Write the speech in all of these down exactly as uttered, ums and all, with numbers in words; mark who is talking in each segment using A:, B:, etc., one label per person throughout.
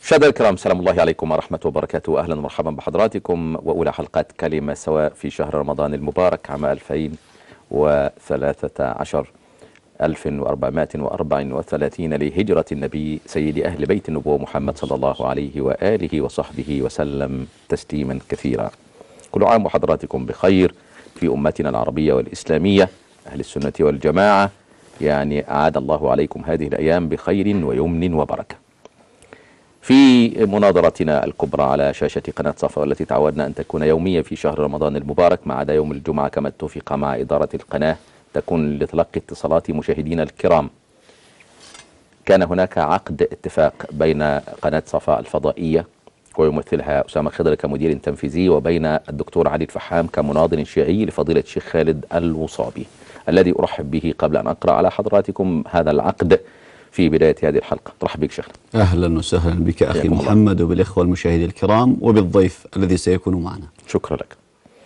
A: مشاهدينا الكرام، سلام الله عليكم ورحمة وبركاته. أهلا ومرحبا بحضراتكم وأولى حلقات كلمة سواء في شهر رمضان المبارك عام ألفين وثلاثة عشر ألف وأربعمائة وأربعة وثلاثين لهجرة النبي سيد أهل بيت النبوة محمد صلى الله عليه وآله وصحبه وسلم تسليما كثيرا. كل عام وحضراتكم بخير في أمتنا العربية والإسلامية أهل السنة والجماعة، يعني أعاد الله عليكم هذه الأيام بخير ويمن وبركة. في مناظرتنا الكبرى على شاشة قناة صفا والتي تعودنا أن تكون يومية في شهر رمضان المبارك ما عدا يوم الجمعة كما اتفق مع إدارة القناة تكون لتلقي اتصالات مشاهدينا الكرام، كان هناك عقد اتفاق بين قناة صفا الفضائية ويمثلها أسامة خضر كمدير تنفيذي وبين الدكتور علي الفحام كمناظر شيعي لفضيلة الشيخ خالد الوصابي، الذي أرحب به قبل أن أقرأ على حضراتكم هذا العقد في بداية هذه الحلقة. ترحب بك شيخنا.
B: أهلا وسهلا بك أخي محمد وبالإخوة المشاهدين الكرام وبالضيف الذي سيكون معنا.
A: شكرا لك.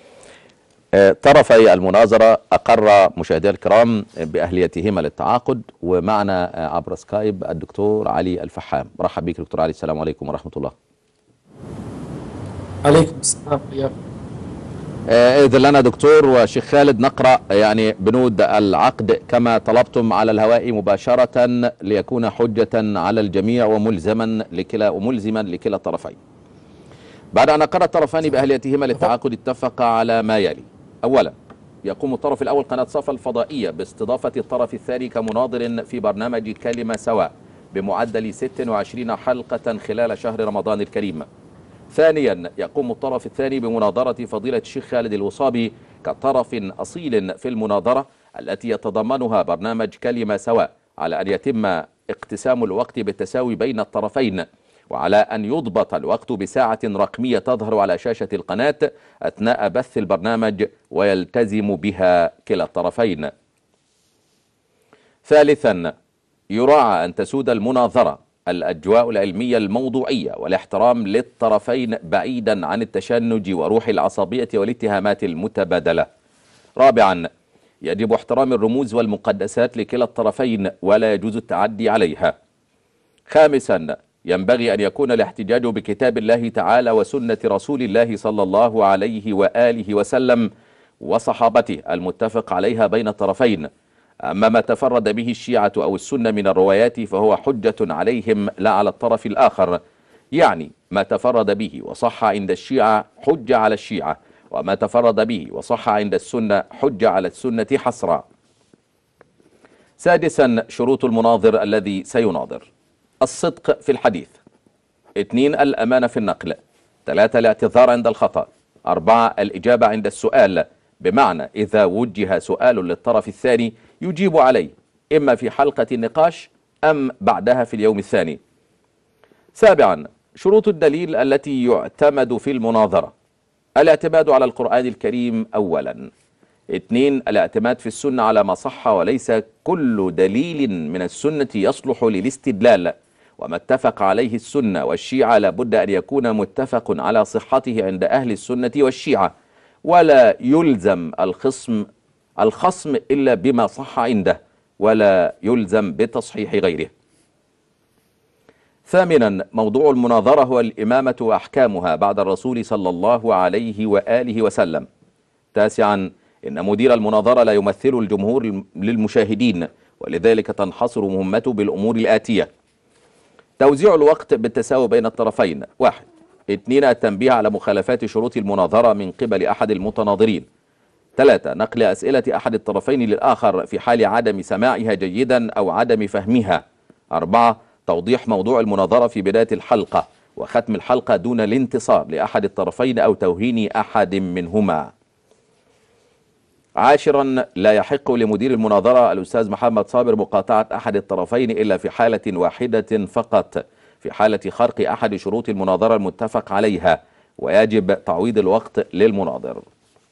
A: طرفي المناظرة أقر مشاهدينا الكرام بأهليتهما للتعاقد، ومعنا عبر سكايب الدكتور علي الفحام. مرحب بك دكتور علي، السلام عليكم ورحمة الله.
C: عليكم السلام.
A: إذن لنا دكتور وشيخ خالد نقرأ يعني بنود العقد كما طلبتم على الهواء مباشرة ليكون حجة على الجميع وملزما لكلا وملزما لكلا الطرفين. بعد أن أقر الطرفان بأهليتهما للتعاقد اتفق على ما يلي: أولا، يقوم الطرف الأول قناة صفا الفضائية باستضافة الطرف الثاني كمناظر في برنامج كلمة سواء بمعدل ست وعشرين حلقة خلال شهر رمضان الكريم. ثانيا، يقوم الطرف الثاني بمناظرة فضيلة الشيخ خالد الوصابي كطرف أصيل في المناظرة التي يتضمنها برنامج كلمة سواء، على أن يتم اقتسام الوقت بالتساوي بين الطرفين، وعلى أن يضبط الوقت بساعة رقمية تظهر على شاشة القناة أثناء بث البرنامج ويلتزم بها كلا الطرفين. ثالثا، يراعى أن تسود المناظرة الأجواء العلمية الموضوعية والاحترام للطرفين بعيدا عن التشنج وروح العصبية والاتهامات المتبادلة. رابعا، يجب احترام الرموز والمقدسات لكلا الطرفين ولا يجوز التعدي عليها. خامسا، ينبغي أن يكون الاحتجاج بكتاب الله تعالى وسنة رسول الله صلى الله عليه وآله وسلم وصحابته المتفق عليها بين الطرفين. أما ما تفرد به الشيعة أو السنة من الروايات فهو حجة عليهم لا على الطرف الآخر، يعني ما تفرد به وصح عند الشيعة حجة على الشيعة، وما تفرد به وصح عند السنة حجة على السنة حصرا. سادسا، شروط المناظر الذي سيناظر: الصدق في الحديث، اثنين الأمانة في النقل، ثلاثة الاعتذار عند الخطأ، أربعة الإجابة عند السؤال، بمعنى إذا وجه سؤال للطرف الثاني يجيب عليه إما في حلقة النقاش أم بعدها في اليوم الثاني. سابعا، شروط الدليل التي يعتمد في المناظرة: الاعتماد على القرآن الكريم أولا، اثنين الاعتماد في السنة على ما صح وليس كل دليل من السنة يصلح للاستدلال، وما اتفق عليه السنة والشيعة لابد أن يكون متفق على صحته عند أهل السنة والشيعة، ولا يلزم الخصم الخصم إلا بما صح عنده ولا يلزم بتصحيح غيره. ثامنا، موضوع المناظرة هو الإمامة وأحكامها بعد الرسول صلى الله عليه وآله وسلم. تاسعا، إن مدير المناظرة لا يمثل الجمهور للمشاهدين، ولذلك تنحصر مهمته بالأمور الآتية: توزيع الوقت بالتساوي بين الطرفين، واحد. اثنين، التنبيه على مخالفات شروط المناظرة من قبل أحد المتناظرين. ثلاثة، نقل أسئلة أحد الطرفين للآخر في حال عدم سماعها جيدا أو عدم فهمها. أربعة، توضيح موضوع المناظرة في بداية الحلقة وختم الحلقة دون الانتصار لأحد الطرفين أو توهين أحد منهما. عاشرا، لا يحق لمدير المناظرة الأستاذ محمد صابر مقاطعة أحد الطرفين إلا في حالة واحدة فقط، في حالة خرق أحد شروط المناظرة المتفق عليها، ويجب تعويض الوقت للمناظر.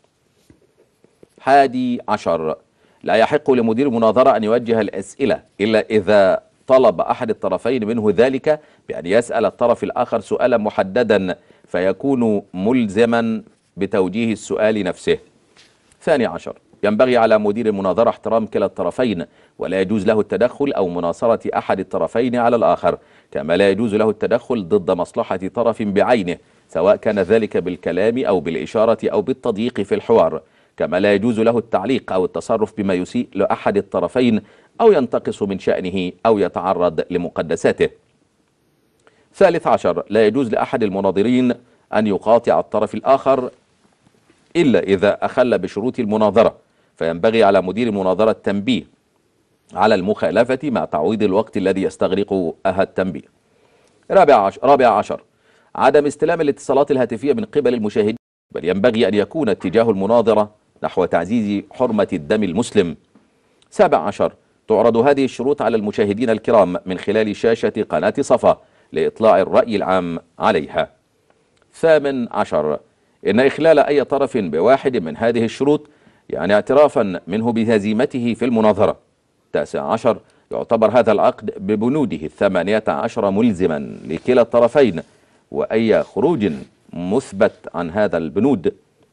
A: حادي عشر، لا يحق لمدير المناظرة أن يوجه الأسئلة إلا إذا طلب أحد الطرفين منه ذلك بأن يسأل الطرف الآخر سؤالا محددا فيكون ملزما بتوجيه السؤال نفسه. ثاني عشر، ينبغي على مدير المناظرة احترام كلا الطرفين، ولا يجوز له التدخل أو مناصرة أحد الطرفين على الآخر، كما لا يجوز له التدخل ضد مصلحة طرف بعينه، سواء كان ذلك بالكلام أو بالإشارة أو بالتضييق في الحوار، كما لا يجوز له التعليق أو التصرف بما يسيء لأحد الطرفين أو ينتقص من شأنه أو يتعرض لمقدساته. ثالث عشر، لا يجوز لأحد المناظرين أن يقاطع الطرف الآخر إلا إذا أخل بشروط المناظرة، فينبغي على مدير المناظرة التنبيه على المخالفة مع تعويض الوقت الذي يستغرقه التنبيه. رابع عشر, رابع عشر عدم استلام الاتصالات الهاتفية من قبل المشاهدين، بل ينبغي أن يكون اتجاه المناظرة نحو تعزيز حرمة الدم المسلم. سابع عشر، تعرض هذه الشروط على المشاهدين الكرام من خلال شاشة قناة صفا لإطلاع الرأي العام عليها. ثامن عشر، إن إخلال أي طرف بواحد من هذه الشروط يعني اعترافا منه بهزيمته في المناظرة. تاسع عشر، يعتبر هذا العقد ببنوده الثمانية عشر ملزما لكلا الطرفين، وأي خروج مثبت عن هذا البنود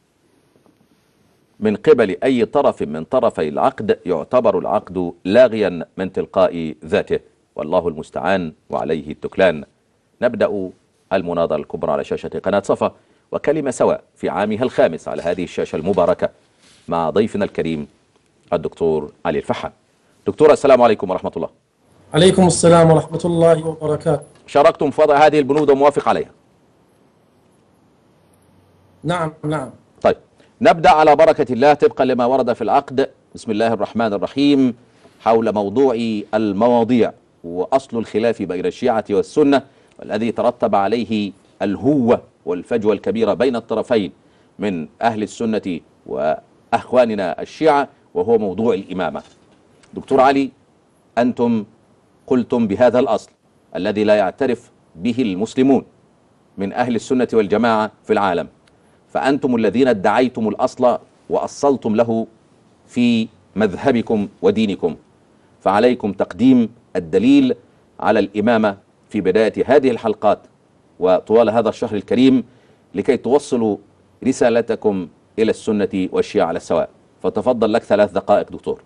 A: من قبل أي طرف من طرفي العقد يعتبر العقد لاغيا من تلقاء ذاته، والله المستعان وعليه التكلان. نبدأ المناظرة الكبرى على شاشة قناة صفا، وكلمة سواء في عامها الخامس على هذه الشاشة المباركة مع ضيفنا الكريم الدكتور علي الفحام. دكتور، السلام عليكم ورحمة الله.
C: عليكم السلام ورحمة الله وبركاته.
A: شاركتم في وضع هذه البنود وموافق عليها؟
C: نعم نعم.
A: طيب، نبدأ على بركة الله طبقا لما ورد في العقد. بسم الله الرحمن الرحيم. حول موضوع المواضيع وأصل الخلاف بين الشيعة والسنة، والذي ترتب عليه الهوة والفجوة الكبيرة بين الطرفين من أهل السنة وأخواننا الشيعة، وهو موضوع الإمامة. دكتور علي، أنتم قلتم بهذا الأصل الذي لا يعترف به المسلمون من أهل السنة والجماعة في العالم، فأنتم الذين ادعيتم الأصل وأصلتم له في مذهبكم ودينكم، فعليكم تقديم الدليل على الإمامة في بداية هذه الحلقات وطوال هذا الشهر الكريم، لكي توصلوا رسالتكم إلى السنة والشيعة على السواء. فتفضل، لك ثلاث دقائق دكتور.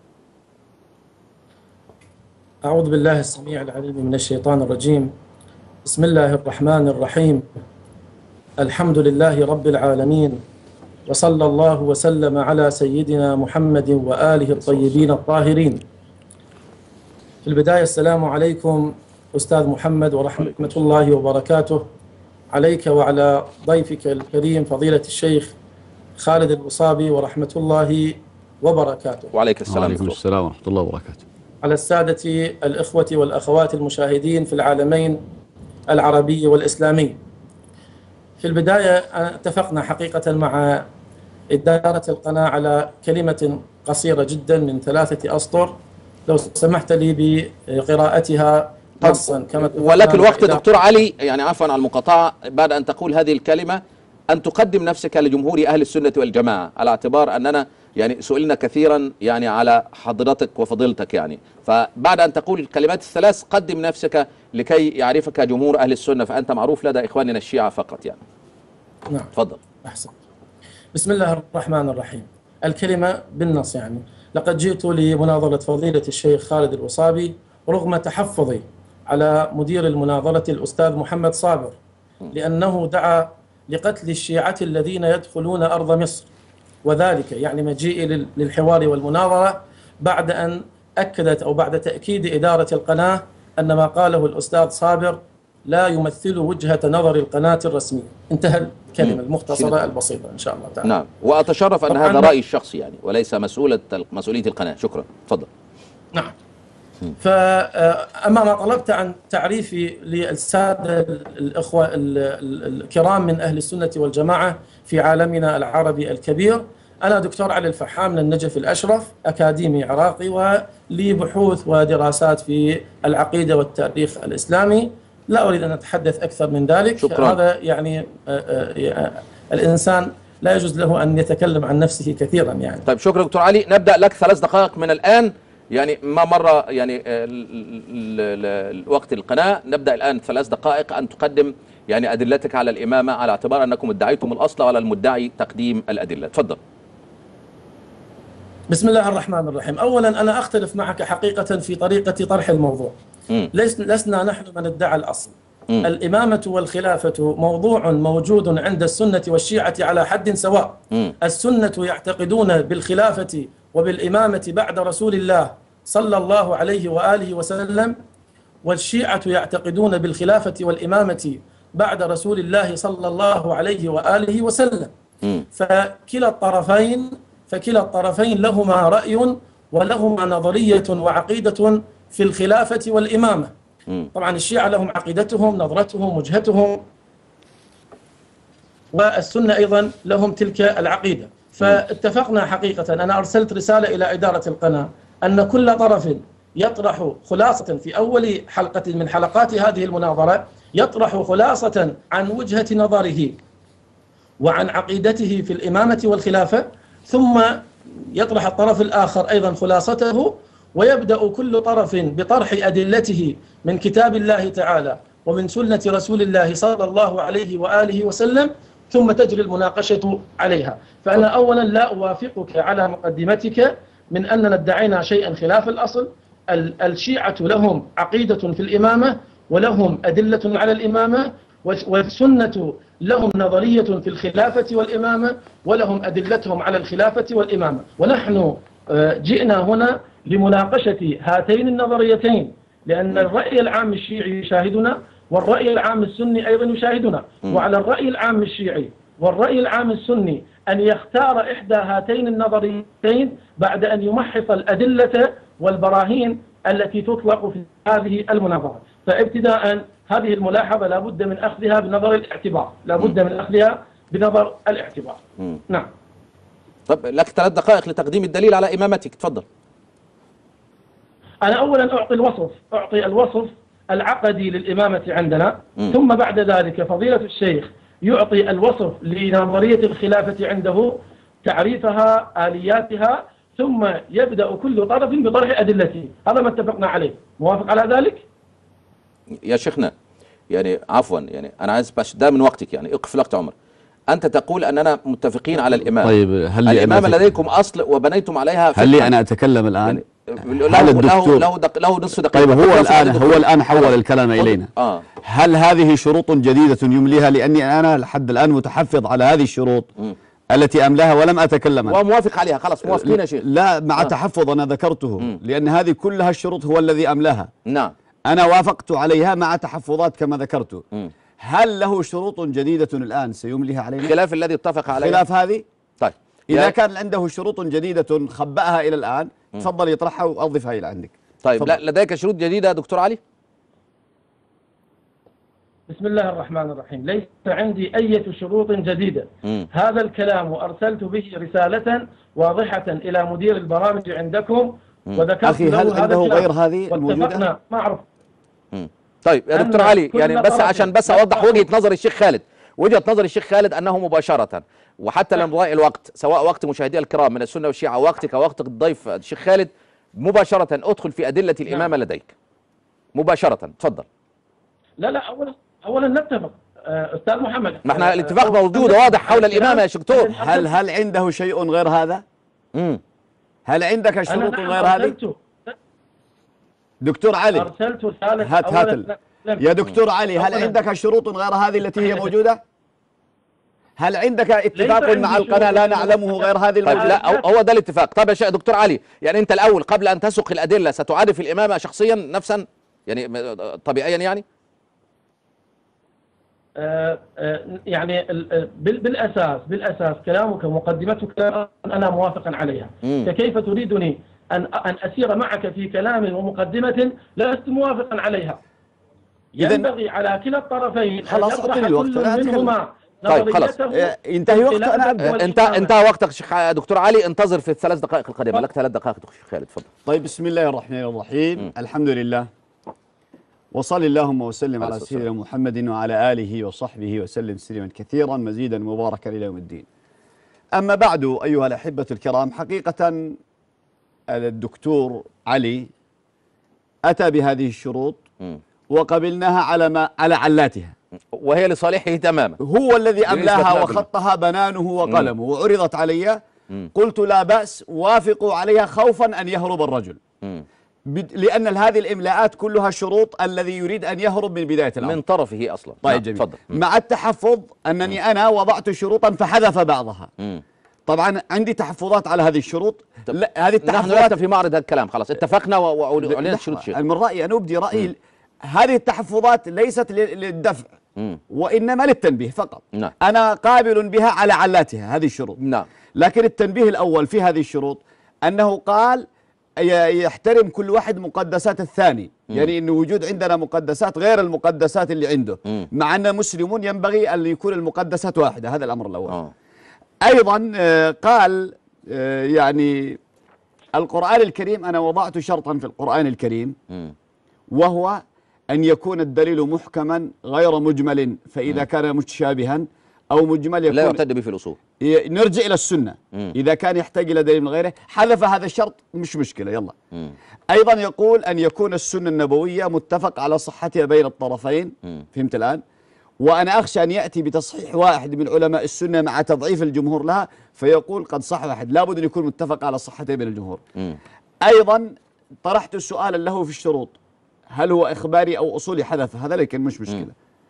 C: أعوذ بالله السميع العليم من الشيطان الرجيم. بسم الله الرحمن الرحيم. الحمد لله رب العالمين، وصلى الله وسلم على سيدنا محمد وآله الطيبين الطاهرين. في البداية السلام عليكم أستاذ محمد ورحمة الله وبركاته، عليك وعلى ضيفك الكريم فضيلة الشيخ خالد الوصابي ورحمة الله وبركاته.
A: وعليك السلام.
B: وعليكم السلام ورحمة الله وبركاته.
C: على السادة الإخوة والأخوات المشاهدين في العالمين العربي والإسلامي. في البداية اتفقنا حقيقة مع إدارة القناة على كلمة قصيرة جدا من ثلاثة أسطر، لو سمحت لي بقراءتها نصا كما.
A: ولك الوقت دكتور علي، يعني عفوا على المقاطعة، بعد أن تقول هذه الكلمة أن تقدم نفسك لجمهور أهل السنة والجماعة، على اعتبار أننا يعني سئلنا كثيرا يعني على حضرتك وفضيلتك، يعني فبعد أن تقول الكلمات الثلاث قدم نفسك لكي يعرفك جمهور أهل السنة، فأنت معروف لدى إخواننا الشيعة فقط يعني.
C: نعم
A: تفضل.
C: أحسن. بسم الله الرحمن الرحيم. الكلمة بالنص يعني. لقد جئت لمناظرة فضيلة الشيخ خالد الوصابي رغم تحفظي على مدير المناظرة الأستاذ محمد صابر، لأنه دعا لقتل الشيعة الذين يدخلون أرض مصر، وذلك يعني مجيئي للحوار والمناظرة بعد أن أكدت أو بعد تأكيد إدارة القناة أن ما قاله الأستاذ صابر لا يمثل وجهة نظر القناة الرسمية. انتهى الكلمة المختصرة البسيطة إن شاء الله تعالى.
A: نعم، وأتشرف أن هذا رأيي الشخصي يعني، وليس مسؤولة مسؤولية القناة. شكرا. تفضل.
C: نعم. فأما ما طلبت عن تعريفي للسادة الإخوة الكرام من أهل السنة والجماعة في عالمنا العربي الكبير، أنا دكتور علي الفحام من النجف الأشرف، أكاديمي عراقي ولي بحوث ودراسات في العقيدة والتاريخ الإسلامي. لا أريد أن أتحدث أكثر من ذلك.
A: شكرا.
C: هذا يعني الإنسان لا يجوز له أن يتكلم عن نفسه كثيرا يعني.
A: طيب، شكرا دكتور علي. نبدأ لك ثلاث دقائق من الآن، يعني ما مر يعني الوقت القناة. نبدأ الآن ثلاث دقائق أن تقدم يعني أدلتك على الإمامة، على اعتبار أنكم ادعيتم الأصل وعلى المدعي تقديم الأدلة. تفضل.
C: بسم الله الرحمن الرحيم. أولا أنا أختلف معك حقيقة في طريقة طرح الموضوع. ليس لسنا نحن من ادعى الأصل. مم. الإمامة والخلافة موضوع موجود عند السنة والشيعة على حد سواء. مم. السنة يعتقدون بالخلافة وبالإمامة بعد رسول الله صلى الله عليه وآله وسلم، والشيعة يعتقدون بالخلافة والإمامة بعد رسول الله صلى الله عليه وآله وسلم. م. فكلا الطرفين فكلا الطرفين لهما رأي ولهما نظرية وعقيدة في الخلافة والإمامة. م. طبعا الشيعة لهم عقيدتهم، نظرتهم، وجهتهم، والسنة أيضا لهم تلك العقيدة. فاتفقنا حقيقة، أنا أرسلت رسالة إلى إدارة القناة أن كل طرف يطرح خلاصة في أول حلقة من حلقات هذه المناظرة، يطرح خلاصة عن وجهة نظره وعن عقيدته في الإمامة والخلافة، ثم يطرح الطرف الآخر أيضا خلاصته، ويبدأ كل طرف بطرح أدلته من كتاب الله تعالى ومن سنة رسول الله صلى الله عليه وآله وسلم، ثم تجري المناقشة عليها. فأنا أولا لا أوافقك على مقدمتك من أننا ادعينا شيئا خلاف الأصل. الشيعة لهم عقيدة في الإمامة ولهم أدلة على الإمامة، والسنة لهم نظرية في الخلافة والإمامة ولهم أدلتهم على الخلافة والإمامة. ونحن جئنا هنا لمناقشة هاتين النظريتين، لأن الرأي العام الشيعي يشاهدنا والرأي العام السني أيضا يشاهدنا، وعلى الرأي العام الشيعي والرأي العام السني أن يختار إحدى هاتين النظريتين بعد أن يمحص الأدلة والبراهين التي تطلق في هذه المناظرة. فابتداء هذه الملاحظة لابد من أخذها بنظر الاعتبار، لابد من أخذها بنظر الاعتبار. م. نعم.
A: طب لك ثلاث دقائق لتقديم الدليل على إمامتك، تفضل.
C: أنا أولا أعطي الوصف أعطي الوصف العقدي للإمامة عندنا، م. ثم بعد ذلك فضيلة الشيخ يعطي الوصف لنظرية الخلافة عنده، تعريفها، آلياتها، ثم يبدأ كل طرف بطرح أدلته. هذا ما اتفقنا عليه. موافق على ذلك؟
A: يا شيخنا يعني عفوا، يعني أنا عايز باش ده من وقتك، يعني اقف لك عمر. أنت تقول أننا متفقين على الإمام.
B: طيب هل لي
A: الإمامة
B: أنا
A: لديكم أصل وبنيتم عليها.
B: هل لي أنا أتكلم الآن؟
A: يعني له له له, دق له نصف دقيقة.
B: طيب هو الآن هو الآن حول الكلام إلينا.
A: آه.
B: هل هذه شروط جديدة يمليها؟ لأني أنا لحد الآن متحفظ على هذه الشروط م. التي أملاها ولم أتكلم عنها.
A: وموافق عليها، خلاص موافقين يا شيخ.
B: لا مع آه. تحفظ أنا ذكرته م. لأن هذه كلها الشروط هو الذي أملاها.
A: نعم.
B: أنا وافقت عليها مع تحفظات كما ذكرت. م. هل له شروط جديدة الآن سيمليها علينا؟
A: خلاف الذي اتفق عليه.
B: خلاف هذه؟
A: طيب
B: إذا يعني كان عنده شروط جديدة خبأها إلى الآن تفضل يطرحها وأضفها إلى عندك.
A: طيب لا لديك شروط جديدة يا دكتور علي؟
C: بسم الله الرحمن الرحيم. ليس عندي أي شروط جديدة. م. هذا الكلام أرسلت به رسالة واضحة إلى مدير البرامج عندكم وذكرت
B: أخي
C: له
B: هل
C: هذا
B: عنده
C: الكلام
B: غير هذه الموجودة؟
C: ما أعرف.
A: طيب يا دكتور علي، يعني بس عشان بس أوضح وجهة نظر الشيخ خالد. وجهة نظر الشيخ خالد أنه مباشرة وحتى لمضاء الوقت، سواء وقت مشاهدي الكرام من السنة والشيعة وقتك وقت الضيف الشيخ خالد، مباشرة أدخل في أدلة الإمامة لديك مباشرة. تفضل.
C: لا لا أولا أولا نتفق أستاذ محمد.
A: ما احنا الاتفاق موجود واضح حول الإمامة يا دكتور.
B: هل هل عنده شيء غير هذا؟ امم هل عندك شروط غير هذه؟ دكتور علي
C: أرسلت رسالة.
B: هات هات يا دكتور علي، هل عندك شروط غير هذه التي هي موجودة؟ هل عندك اتفاق مع القناة لا نعلمه غير هذه الموجودة؟
A: طيب لا هو ده الاتفاق. طيب يا شيخ دكتور علي، يعني أنت الأول قبل أن تسوق الأدلة ستعرف الإمامة شخصيا نفسا يعني طبيعيا يعني؟
C: آه آه يعني بالأساس بالأساس كلامك مقدمتك أنا موافقا عليها. م. فكيف تريدني أن أن أسير معك في كلام ومقدمة لست موافقا عليها؟ ينبغي على كلا الطرفين
B: خلاص
C: أن يطرح كل منهما.
A: طيب خلاص
B: انتهي وقت. انا
A: انت انتهى وقتك شيخ دكتور علي، انتظر في الثلاث دقائق القادمه. لك ثلاث دقائق دكتور خالد، تفضل.
B: طيب بسم الله الرحمن الرحيم. م. الحمد لله وصلي اللهم وسلم على سيدنا محمد وعلى اله وصحبه وسلم تسليما كثيرا مزيدا مباركا الى يوم الدين. اما بعد ايها الاحبه الكرام، حقيقه الدكتور علي اتى بهذه الشروط م. وقبلناها على ما على علاتها،
A: وهي لصالحه تماما.
B: هو الذي أملاها وخطها بنانه وقلمه م. وعرضت علي. م. قلت لا بأس، وافقوا عليها خوفا أن يهرب الرجل. م. بد- لأن هذه الإملاءات كلها شروط الذي يريد أن يهرب من بداية الأمر.
A: من طرفه أصلا.
B: طيب
A: نعم،
B: جميل.
A: تفضل.
B: مع التحفظ أنني أنا وضعت شروطا فحذف بعضها.
A: مم.
B: طبعا عندي تحفظات على هذه الشروط. لا هذه
A: نحن
B: التحفظات
A: لسنا في معرض هذا الكلام، خلاص اتفقنا وأعلنت شروط الشيخ.
B: من رأيي أنا أبدي رأيي. هذه التحفظات ليست لل- للدفع
A: مم.
B: وإنما للتنبيه فقط.
A: نعم.
B: أنا قابل بها على علاتها هذه الشروط.
A: نعم.
B: لكن التنبيه الأول في هذه الشروط أنه قال ي- يحترم كل واحد مقدسات الثاني.
A: مم.
B: يعني أنه وجود عندنا مقدسات غير المقدسات اللي عنده.
A: مم.
B: مع أن مسلمون ينبغي أن يكون المقدسات واحدة. هذا الأمر الأول.
A: آه.
B: أيضا آه، قال آه، يعني القرآن الكريم أنا وضعت شرطا في القرآن الكريم
A: مم.
B: وهو أن يكون الدليل محكما غير مجمل، فإذا كان متشابها أو مجمل يكون
A: لا يعتد به في الأصول.
B: ي- نرجع إلى السنة.
A: مم.
B: إذا كان يحتاج إلى دليل من غيره حذف هذا الشرط مش مشكلة يلا.
A: مم.
B: أيضا يقول أن يكون السنة النبوية متفق على صحتها بين الطرفين.
A: مم.
B: فهمت الآن؟ وأنا أخشى أن يأتي بتصحيح واحد من علماء السنة مع تضعيف الجمهور لها فيقول قد صح واحد، لابد أن يكون متفق على صحتها بين الجمهور.
A: مم.
B: أيضا طرحت سؤالا له في الشروط، هل هو إخباري أو أصولي؟ حذف هذا لكن مش مشكلة.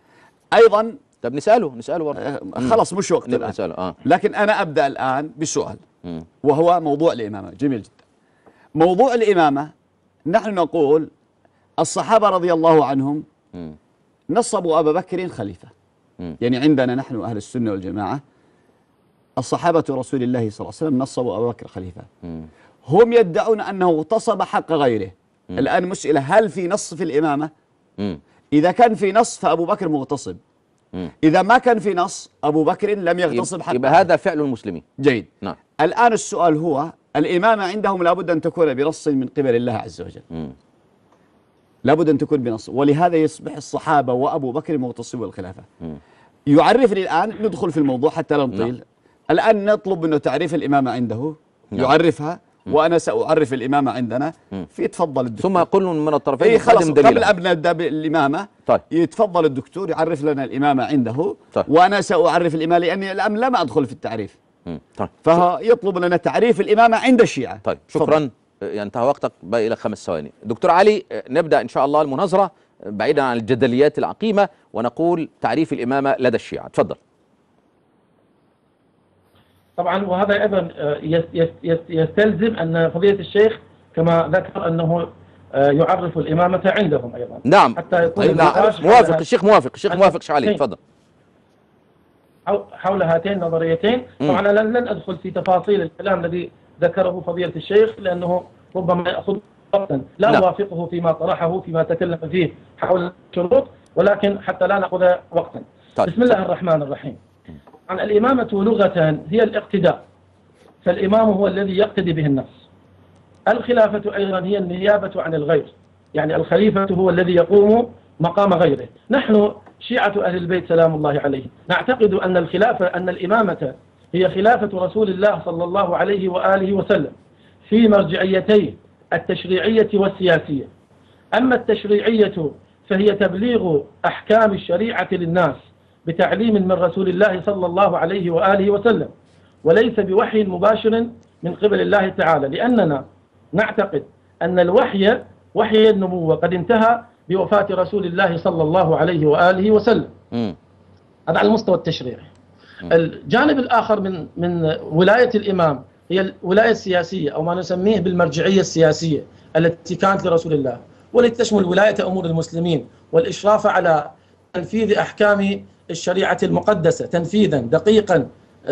B: أيضا
A: طب نسأله نسأله برضه.
B: آه، خلاص مش وقت
A: نبقى
B: الآن.
A: نسأله. آه.
B: لكن أنا أبدأ الآن بسؤال
A: مم.
B: وهو موضوع الإمامة. جميل جدا. موضوع الإمامة نحن نقول الصحابة رضي الله عنهم
A: مم.
B: نصبوا أبا بكر خليفة.
A: مم.
B: يعني عندنا نحن أهل السنة والجماعة الصحابة رسول الله صلى الله عليه وسلم نصبوا أبا بكر خليفة.
A: مم.
B: هم يدعون أنه اغتصب حق غيره.
A: مم.
B: الآن مسألة هل في نص في الإمامة؟
A: مم.
B: إذا كان في نص فأبو بكر مغتصب،
A: مم.
B: إذا ما كان في نص أبو بكر لم يغتصب حق
A: يبقى هذا فعل المسلمين.
B: جيد.
A: نعم.
B: الآن السؤال هو الإمامة عندهم لابد أن تكون بنص من قبل الله عز وجل.
A: مم.
B: لابد أن تكون بنص، ولهذا يصبح الصحابة وأبو بكر مغتصبوا الخلافة.
A: مم.
B: يعرفني الآن ندخل في الموضوع حتى لا نطيل.
A: نعم.
B: الآن نطلب منه تعريف الإمامة عنده.
A: نعم.
B: يعرفها وأنا سأعرف الإمامة عندنا. في تفضل الدكتور.
A: ثم كل من الطرفين
B: إيه خلاص
A: يقدم
B: قبل
A: دليلا.
B: أن نبدأ بالإمامة
A: طيب.
B: يتفضل الدكتور يعرف لنا الإمامة عنده.
A: طيب.
B: وأنا سأعرف الإمامة لأني الآن لم أدخل في التعريف.
A: مم. طيب.
B: فيطلب لنا تعريف الإمامة عند الشيعة.
A: طيب
B: تفضل.
A: شكرا. ينتهي وقتك، باقي لك خمس ثواني. دكتور علي، نبدأ إن شاء الله المناظرة بعيدا عن الجدليات العقيمة ونقول تعريف الإمامة لدى الشيعة. تفضل.
C: طبعا وهذا أيضا يس- يس- يس- يستلزم أن فضيلة الشيخ كما ذكر أنه يعرف الإمامة عندهم أيضا.
A: نعم.
C: حتى يكون
A: طيب نعم.
C: النقاش
A: موافق
C: حول-
A: الشيخ موافق الشيخ موافق شعلي. تفضل.
C: حول هاتين النظريتين.
A: مم.
C: طبعا أنا لن أدخل في تفاصيل الكلام الذي ذكره فضيلة الشيخ لأنه ربما يأخذ وقتا لا
A: نعم.
C: أوافقه فيما طرحه فيما تكلم فيه حول الشروط، ولكن حتى لا نأخذ وقتا.
A: طيب.
C: بسم الله الرحمن الرحيم. عن الإمامة لغة هي الاقتداء، فالإمام هو الذي يقتدي به الناس. الخلافة أيضا هي النيابة عن الغير، يعني الخليفة هو الذي يقوم مقام غيره. نحن شيعة أهل البيت سلام الله عليه نعتقد أن الخلافة أن الإمامة هي خلافة رسول الله صلى الله عليه وآله وسلم في مرجعيتين التشريعية والسياسية. أما التشريعية فهي تبليغ أحكام الشريعة للناس بتعليم من رسول الله صلى الله عليه وآله وسلم، وليس بوحي مباشر من قبل الله تعالى، لأننا نعتقد أن الوحي وحي النبوة قد انتهى بوفاة رسول الله صلى الله عليه وآله وسلم.
A: مم.
C: هذا على المستوى التشريعي. الجانب الآخر من من ولاية الإمام هي الولاية السياسية أو ما نسميه بالمرجعية السياسية التي كانت لرسول الله، والتي تشمل ولاية أمور المسلمين والإشراف على تنفيذ أحكام الشريعة المقدسة تنفيذا دقيقا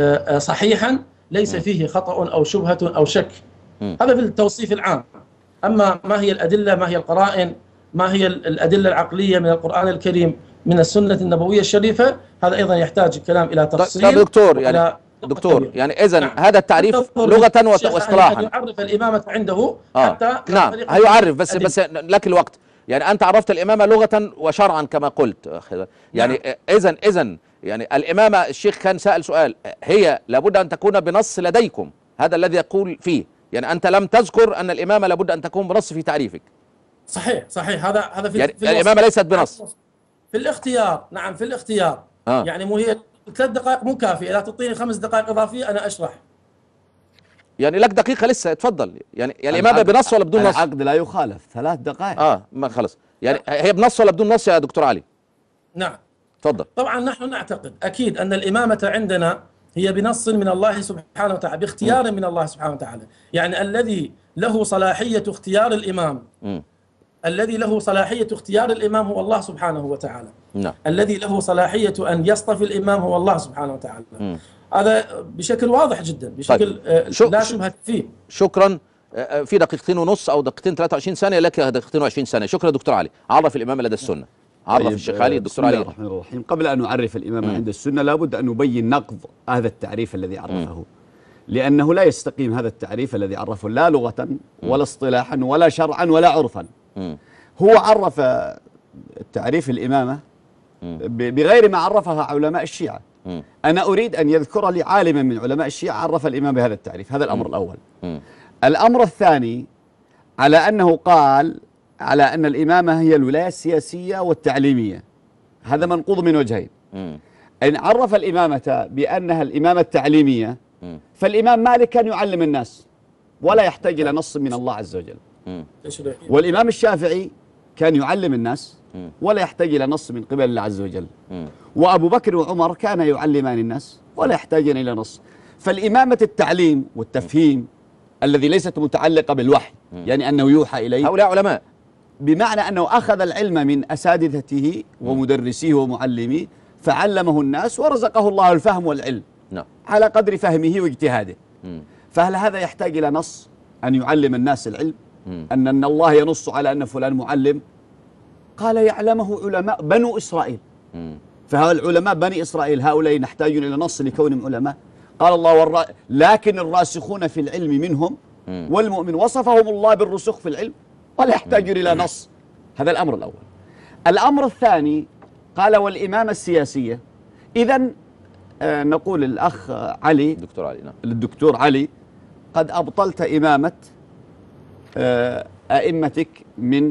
C: صحيحا ليس فيه خطأ أو شبهة أو شك. هذا في التوصيف العام. أما ما هي الأدلة، ما هي القرائن، ما هي الأدلة العقلية من القرآن الكريم من السنة النبوية الشريفة، هذا أيضا يحتاج الكلام إلى تفصيل.
A: طيب دكتور يعني دكتور يعني إذن
C: نعم.
A: هذا التعريف لغة واصطلاحا
C: يعرف الإمامة عنده
A: آه.
C: حتى
A: نعم هيعرف بس أدل. بس لك الوقت. يعني أنت عرفت الإمامة لغة وشرعا كما قلت. يعني نعم. إذن إذن يعني الإمامة الشيخ كان سأل سؤال، هي لابد أن تكون بنص لديكم، هذا الذي يقول فيه. يعني أنت لم تذكر أن الإمامة لابد أن تكون بنص في تعريفك.
C: صحيح صحيح هذا هذا في,
A: يعني
C: في
A: الإمامة ليست بنص
C: في الاختيار. نعم في الاختيار.
A: آه.
C: يعني مو هي ثلاث دقائق مو كافية، لا تعطيني خمس دقائق إضافية أنا أشرح.
A: يعني لك دقيقة لسه، اتفضل. يعني يعني الإمامة بنص ولا بدون نص؟
B: العقد لا يخالف، ثلاث دقائق.
A: اه ما خلص، يعني هي بنص ولا بدون نص يا دكتور علي؟
C: نعم
A: تفضل.
C: طبعا نحن نعتقد أكيد أن الإمامة عندنا هي بنص من الله سبحانه وتعالى، باختيار من الله سبحانه وتعالى. يعني الذي له صلاحية اختيار الإمام
A: م.
C: الذي له صلاحية اختيار الإمام هو الله سبحانه وتعالى.
A: نعم.
C: الذي له صلاحية أن يصطفي الإمام هو الله سبحانه وتعالى.
A: م.
C: هذا بشكل واضح جدا، بشكل
A: طيب.
C: آه
A: شو
C: لا شبهة فيه.
A: شكرا. في دقيقتين ونص أو دقيقتين ثلاثة وعشرين ثانية، لك دقيقتين وعشرين ثانية. شكرا دكتور علي. عرف الإمامة لدى السنة، عرف
B: طيب
A: الشيخ علي الدكتور
B: علي.
A: علي.
B: بسم الله الرحمن الرحيم. قبل أن نعرف الإمامة عند السنة لابد أن نبين نقض هذا التعريف الذي عرفه، م. لأنه لا يستقيم هذا التعريف الذي عرفه لا لغة ولا اصطلاحا ولا شرعا ولا عرفا. م. هو عرف تعريف الإمامة بغير ما عرفها علماء الشيعة. م. أنا أريد أن يذكر لي عالما من علماء الشيعة عرف الإمام بهذا التعريف. هذا الأمر م. الأول. م. الأمر الثاني على أنه قال على أن الإمامة هي الولاية السياسية والتعليمية. هذا منقوض من وجهين. م. إن عرف الإمامة بأنها الإمامة التعليمية، م. فالإمام مالك كان يعلم الناس ولا يحتاج إلى نص من الله عز وجل. م. والإمام الشافعي كان يعلم الناس ولا يحتاج إلى نص من قبل الله عز وجل. م. وأبو بكر وعمر كان يعلمان الناس ولا يحتاجون إلى نص. فالإمامة التعليم والتفهيم الذي ليست متعلقة بالوحي، م. يعني أنه يوحى إليه،
A: هؤلاء علماء،
B: بمعنى أنه أخذ العلم من أساتذته ومدرسيه ومعلميه فعلمه الناس ورزقه الله الفهم والعلم
A: نعم.
B: على قدر فهمه واجتهاده.
A: م.
B: فهل هذا يحتاج إلى نص أن يعلم الناس العلم؟ م. أن أن الله ينص على أن فلان معلم؟ قال يعلمه علماء بنو إسرائيل. م. فالعلماء بني إسرائيل هؤلاء نحتاجون إلى نص لكونهم علماء؟ قال الله والرا... لكن الراسخون في العلم منهم م. والمؤمن وصفهم الله بالرسوخ في العلم ولا يحتاجون إلى نص. هذا الأمر الأول. الأمر الثاني قال والإمامة السياسية. إذن آه نقول الأخ علي
A: دكتور علي نعم.
B: الدكتور علي قد أبطلت إمامة آه أئمتك من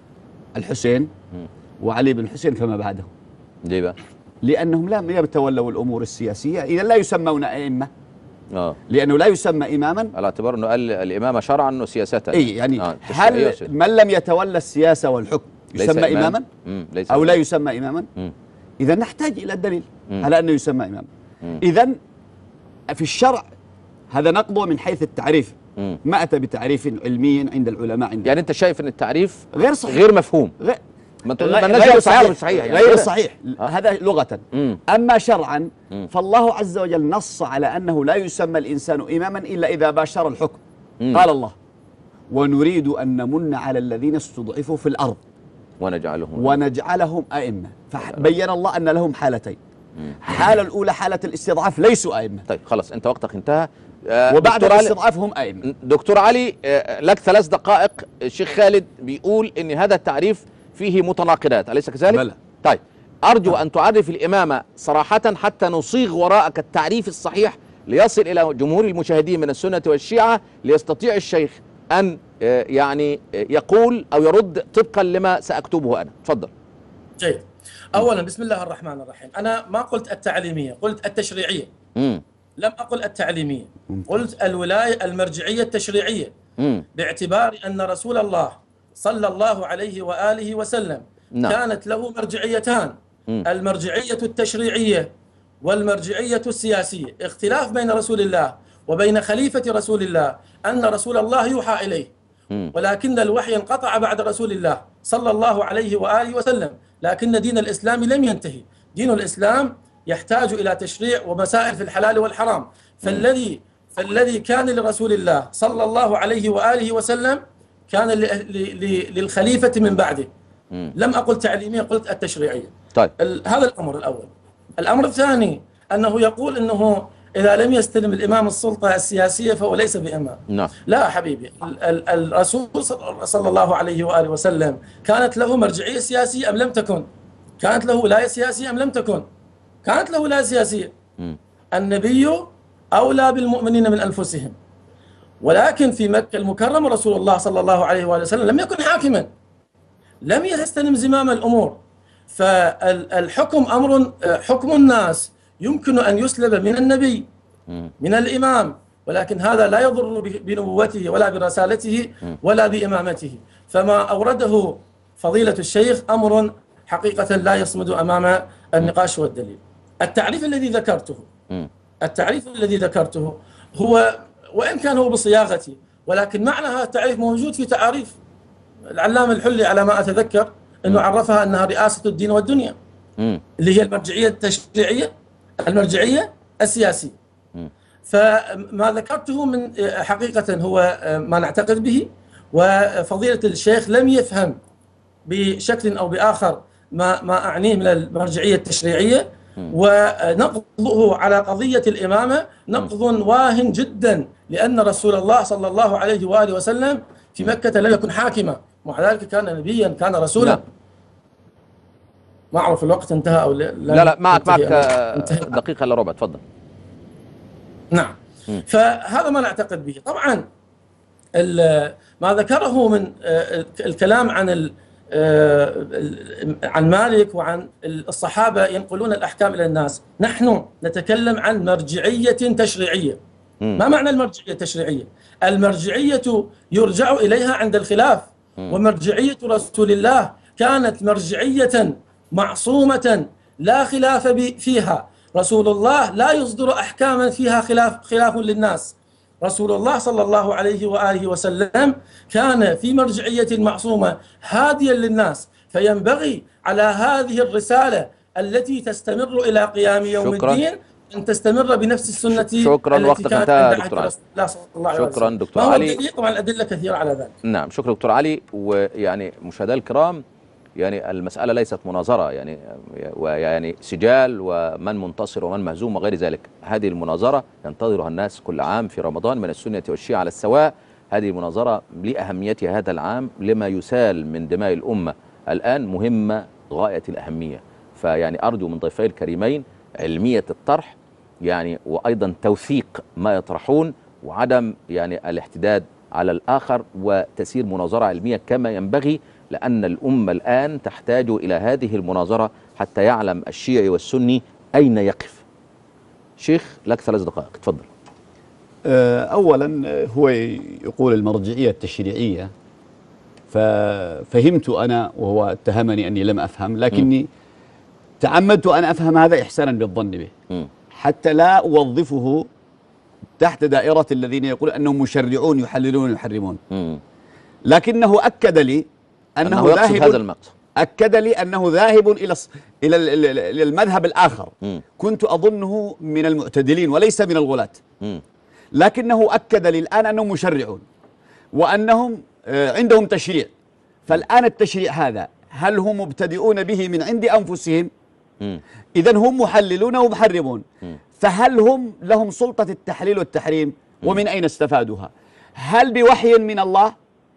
B: الحسين م. وعلي بن الحسين فما بعده.
A: ليه بقى؟
B: لأنهم لم يتولوا الأمور السياسية، إذا لا يسمون أئمة.
A: آه.
B: لأنه لا يسمى إماما
A: على اعتبار أنه قال الإمامة شرعا وسياسة.
B: أي يعني
A: آه.
B: هل من لم يتولى السياسة والحكم يسمى إماما
A: ليس
B: أو لا يسمى إماما؟ إذا نحتاج إلى الدليل مم. على أنه يسمى إماما. إذا في الشرع هذا نقضه من حيث التعريف، مم. ما أتى بتعريف علمي عند العلماء عندنا.
A: يعني أنت شايف أن التعريف
B: غير صحيح،
A: غير مفهوم،
B: غير
A: ما غير صحيح, صحيح يعني
B: غير صحيح. آه. هذا لغة.
A: مم.
B: أما شرعا
A: مم.
B: فالله عز وجل نص على أنه لا يسمى الإنسان إماما إلا إذا باشر الحكم.
A: مم.
B: قال الله ونريد أن نمن على الذين استضعفوا في الأرض
A: ونجعلهم
B: ونجعلهم أئمة. فبين الله أن لهم حالتين. حالة الأولى حالة الاستضعاف ليسوا أئمة.
A: طيب خلاص أنت وقتك انتهى. آه
B: وبعد الاستضعاف هم أئمة.
A: دكتور علي آه لك ثلاث دقائق. الشيخ خالد بيقول أن هذا التعريف فيه متناقضات، أليس كذلك؟
B: بلى.
A: طيب أرجو أن تعرف الإمامة صراحة حتى نصيغ وراءك التعريف الصحيح ليصل إلى جمهور المشاهدين من السنة والشيعة، ليستطيع الشيخ أن آه يعني يقول أو يرد طبقا لما سأكتبه أنا. تفضل.
C: جيد. أولا بسم الله الرحمن الرحيم. أنا ما قلت التعليمية، قلت التشريعية.
A: مم.
C: لم أقل التعليمية، قلت الولاية المرجعية التشريعية.
A: مم.
C: باعتبار أن رسول الله صلى الله عليه وآله وسلم
A: نعم.
C: كانت له مرجعيتان،
A: مم.
C: المرجعية التشريعية والمرجعية السياسية. اختلاف بين رسول الله وبين خليفة رسول الله أن رسول الله يوحى إليه،
A: مم.
C: ولكن الوحي انقطع بعد رسول الله صلى الله عليه وآله وسلم. لكن دين الإسلام لم ينتهي، دين الإسلام يحتاج إلى تشريع ومسائل في الحلال والحرام. فالذي فالذي كان لرسول الله صلى الله عليه وآله وسلم كان للخليفة من بعده.
A: مم.
C: لم أقل تعليمية، قلت التشريعية.
A: طيب.
C: هذا الأمر الأول. الأمر الثاني أنه يقول أنه إذا لم يستلم الإمام السلطة السياسية فهو ليس بإمام.
A: نعم.
C: لا حبيبي، الرسول صلى الله عليه وآله وسلم كانت له مرجعية سياسية أم لم تكن؟ كانت له ولاية سياسية أم لم تكن؟ كانت له ولاية سياسية. م. النبي أولى بالمؤمنين من أنفسهم، ولكن في مكة المكرمة رسول الله صلى الله عليه وآله وسلم لم يكن حاكما، لم يستلم زمام الأمور. فالحكم أمر، حكم الناس يمكن أن يسلب من النبي، من الإمام، ولكن هذا لا يضر بنبوته ولا برسالته ولا بإمامته. فما أورده فضيلة الشيخ أمر حقيقة لا يصمد أمام النقاش والدليل. التعريف الذي ذكرته التعريف الذي ذكرته هو وإن كان هو بصياغتي، ولكن معنى هذا التعريف موجود في تعاريف العلامة الحلي على ما أتذكر، أنه عرفها أنها رئاسة الدين والدنيا، اللي هي المرجعية التشريعية، المرجعية السياسية. فما ذكرته من حقيقة هو ما نعتقد به، وفضيلة الشيخ لم يفهم بشكل أو بآخر ما ما أعنيه من المرجعية التشريعية. ونقضه على قضية الإمامة نقض واهن جدا، لأن رسول الله صلى الله عليه وآله وسلم في مكة لم يكن حاكما، ومع ذلك كان نبيا كان رسولا. لا. ما أعرف الوقت انتهى أو لا.
A: لا لا معك معك دقيقة إلا ربع، تفضل.
C: نعم. م. فهذا ما نعتقد به. طبعا ما ذكره من الكلام عن عن مالك وعن الصحابة ينقلون الأحكام إلى الناس، نحن نتكلم عن مرجعية تشريعية. ما معنى المرجعية التشريعية؟ المرجعية يرجع إليها عند الخلاف، ومرجعية رسول الله كانت مرجعية معصومة لا خلاف فيها. رسول الله لا يصدر أحكاما فيها خلاف خلاف للناس. رسول الله صلى الله عليه وآله وسلم كان في مرجعية معصومة هاديا للناس، فينبغي على هذه الرسالة التي تستمر إلى قيام يوم
A: شكرا.
C: الدين أن تستمر بنفس السنة.
A: شكرا، وقتك انتهى دكتور علي. شكرا دكتور علي.
C: طبعا الأدلة كثيرة على ذلك.
A: نعم، شكرا دكتور علي. ويعني مشاهدينا الكرام، يعني المسألة ليست مناظرة يعني ويعني سجال ومن منتصر ومن مهزوم وغير ذلك. هذه المناظرة ينتظرها الناس كل عام في رمضان من السنة والشيعة على السواء. هذه المناظرة لأهميتها هذا العام لما يسال من دماء الأمة الآن مهمة غاية الأهمية. فيعني أرجو من ضيفي الكريمين علمية الطرح يعني، وأيضا توثيق ما يطرحون، وعدم يعني الاحتداد على الآخر، وتسير مناظرة علمية كما ينبغي، لأن الأمة الآن تحتاج إلى هذه المناظرة حتى يعلم الشيعي والسني أين يقف. شيخ لك ثلاث دقائق، تفضل.
B: أولا هو يقول المرجعية التشريعية، ففهمت أنا وهو اتهمني أني لم أفهم، لكني م. تعمدت أن أفهم هذا إحسانا بالظن به، م. حتى لا أوظفه تحت دائرة الذين يقولون أنهم مشرعون يحللون ويحرمون. م. لكنه أكد لي أنه, أنه ذاهب
A: هذا المقصد.
B: أكد لي أنه ذاهب إلى إلى المذهب الآخر. م. كنت أظنه من المعتدلين وليس من الغلاة، م. لكنه أكد لي الآن أنهم مشرعون وأنهم عندهم تشريع. فالآن التشريع هذا هل هم مبتدئون به من عند أنفسهم؟ إذن هم محللون ومحرمون، م. فهل هم لهم سلطة التحليل والتحريم؟ م. ومن أين استفادوها؟ هل بوحي من الله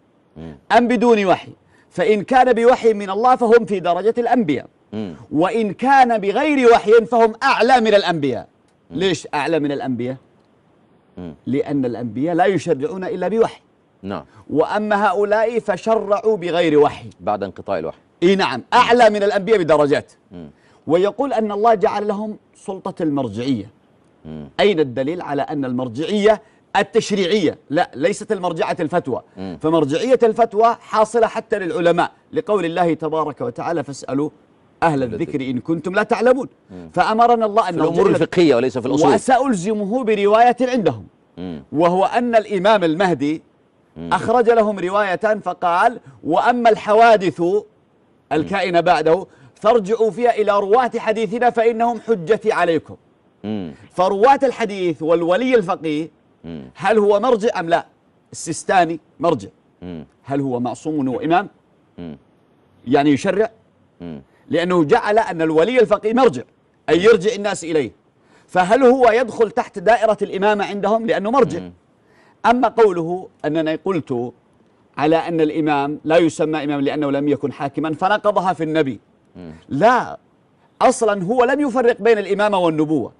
B: أم بدون وحي؟ فإن كان بوحي من الله فهم في درجة الأنبياء، م. وإن كان بغير وحي فهم أعلى من الأنبياء. م. ليش أعلى من الأنبياء؟ م. لأن الأنبياء لا يشرعون إلا بوحي.
A: نعم.
B: وأما هؤلاء فشرعوا بغير وحي
A: بعد انقطاع الوحي.
B: إيه نعم، أعلى من الأنبياء بدرجات. م. ويقول أن الله جعل لهم سلطة المرجعية. م. أين الدليل على أن المرجعية التشريعية لا ليست المرجعة الفتوى؟ م. فمرجعية الفتوى حاصلة حتى للعلماء، لقول الله تبارك وتعالى فاسألوا أهل الذكر إن كنتم لا تعلمون. م. فأمرنا الله أن
A: في الأمور الفقهية وليس في الأصول.
B: وسألزمه برواية عندهم، م. وهو أن الإمام المهدي م. أخرج لهم رواية فقال وأما الحوادث الكائنة بعده فارجعوا فيها إلى رواة حديثنا فإنهم حجتي عليكم. م. فرواة الحديث والولي الفقيه هل هو مرجع أم لا؟ السيستاني مرجع. م. هل هو معصوم وإمام؟ م. يعني يشرع؟ م. لأنه جعل أن الولي الفقيه مرجع، أي يرجع الناس إليه. فهل هو يدخل تحت دائرة الإمامة عندهم لأنه مرجع؟ م. أما قوله أنني قلت على أن الإمام لا يسمى إمام لأنه لم يكن حاكما فنقضها في النبي، م. لا، أصلا هو لم يفرق بين الإمامة والنبوة.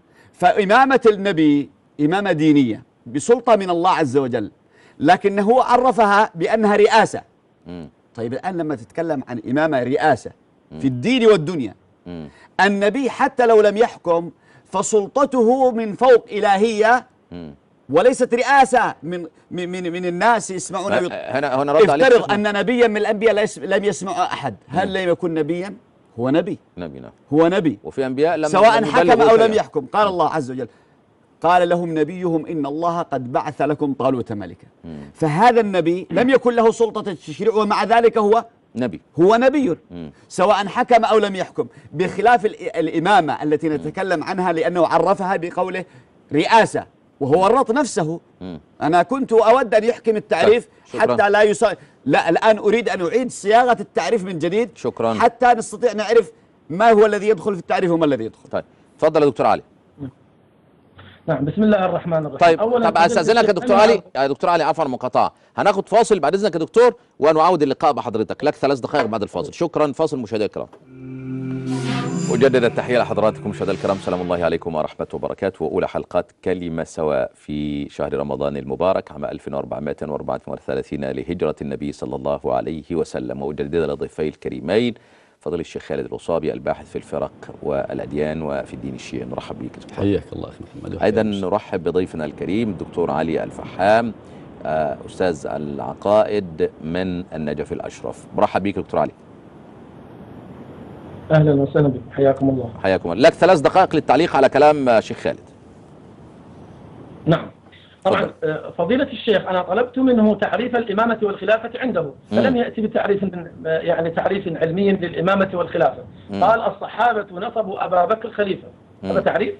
B: فإمامة النبي إمامة دينية بسلطة من الله عز وجل، لكنه عرفها بأنها رئاسة. م. طيب الآن لما تتكلم عن إمامة رئاسة م. في الدين والدنيا، م. النبي حتى لو لم يحكم فسلطته من فوق إلهية، م. وليست رئاسة من من من, من الناس يسمعون.
A: هنا هنا رد عليك.
B: افترض أن نبيا من الأنبياء لم يسمع أحد، هل لم يكن نبيا؟ هو نبي.
A: نبي نعم.
B: هو نبي.
A: وفي أنبياء لم
B: سواء
A: لم
B: حكم أو لم
A: شيئا.
B: يحكم. قال الله عز وجل: قال لهم نبيهم إن الله قد بعث لكم طالوت ملكا. فهذا النبي لم يكن له سلطة التشريع ومع ذلك هو
A: نبي.
B: هو نبي سواء حكم أو لم يحكم، بخلاف الإمامة التي نتكلم عنها لأنه عرفها بقوله رئاسة، وهو ورط نفسه. أنا كنت أود أن يحكم التعريف حتى لا يص... لا الآن أريد أن أعيد صياغة التعريف من جديد.
A: شكرا.
B: حتى نستطيع نعرف ما هو الذي يدخل في التعريف وما الذي يدخل.
A: طيب تفضل يا دكتور علي.
C: نعم، بسم الله الرحمن الرحيم.
A: طيب طب استاذنك يا دكتور علي، يا دكتور علي عفوا المقاطعه، هناخد فاصل بعد اذنك يا دكتور ونعاود اللقاء بحضرتك، لك ثلاث دقائق بعد الفاصل. شكرا. فاصل مشاهدينا الكرام. أجدد التحية لحضراتكم مشاهدينا الكرام، سلام الله عليكم ورحمة وبركاته، وأولى حلقات كلمة سواء في شهر رمضان المبارك عام ألف وأربعمائة وأربعة وثلاثين لهجرة النبي صلى الله عليه وسلم. وأجدد لضيفي الكريمين فضيلة الشيخ خالد الوصابي الباحث في الفرق والأديان وفي الدين الشيعي، نرحب بك.
B: حياك الله أخي محمد.
A: أيضا نرحب بضيفنا الكريم الدكتور علي الفحام، أستاذ العقائد من النجف الأشرف. مرحب بك دكتور علي.
C: اهلا وسهلا بكم، حياكم الله.
A: حياكم الله. لك ثلاث دقائق للتعليق على كلام شيخ خالد.
C: نعم طبعا فضيلة الشيخ أنا طلبت منه تعريف الإمامة والخلافة عنده، فلم يأتي بتعريف يعني تعريف علمي للإمامة والخلافة. مم. قال الصحابة نصبوا أبا بكر خليفة. مم. هذا تعريف؟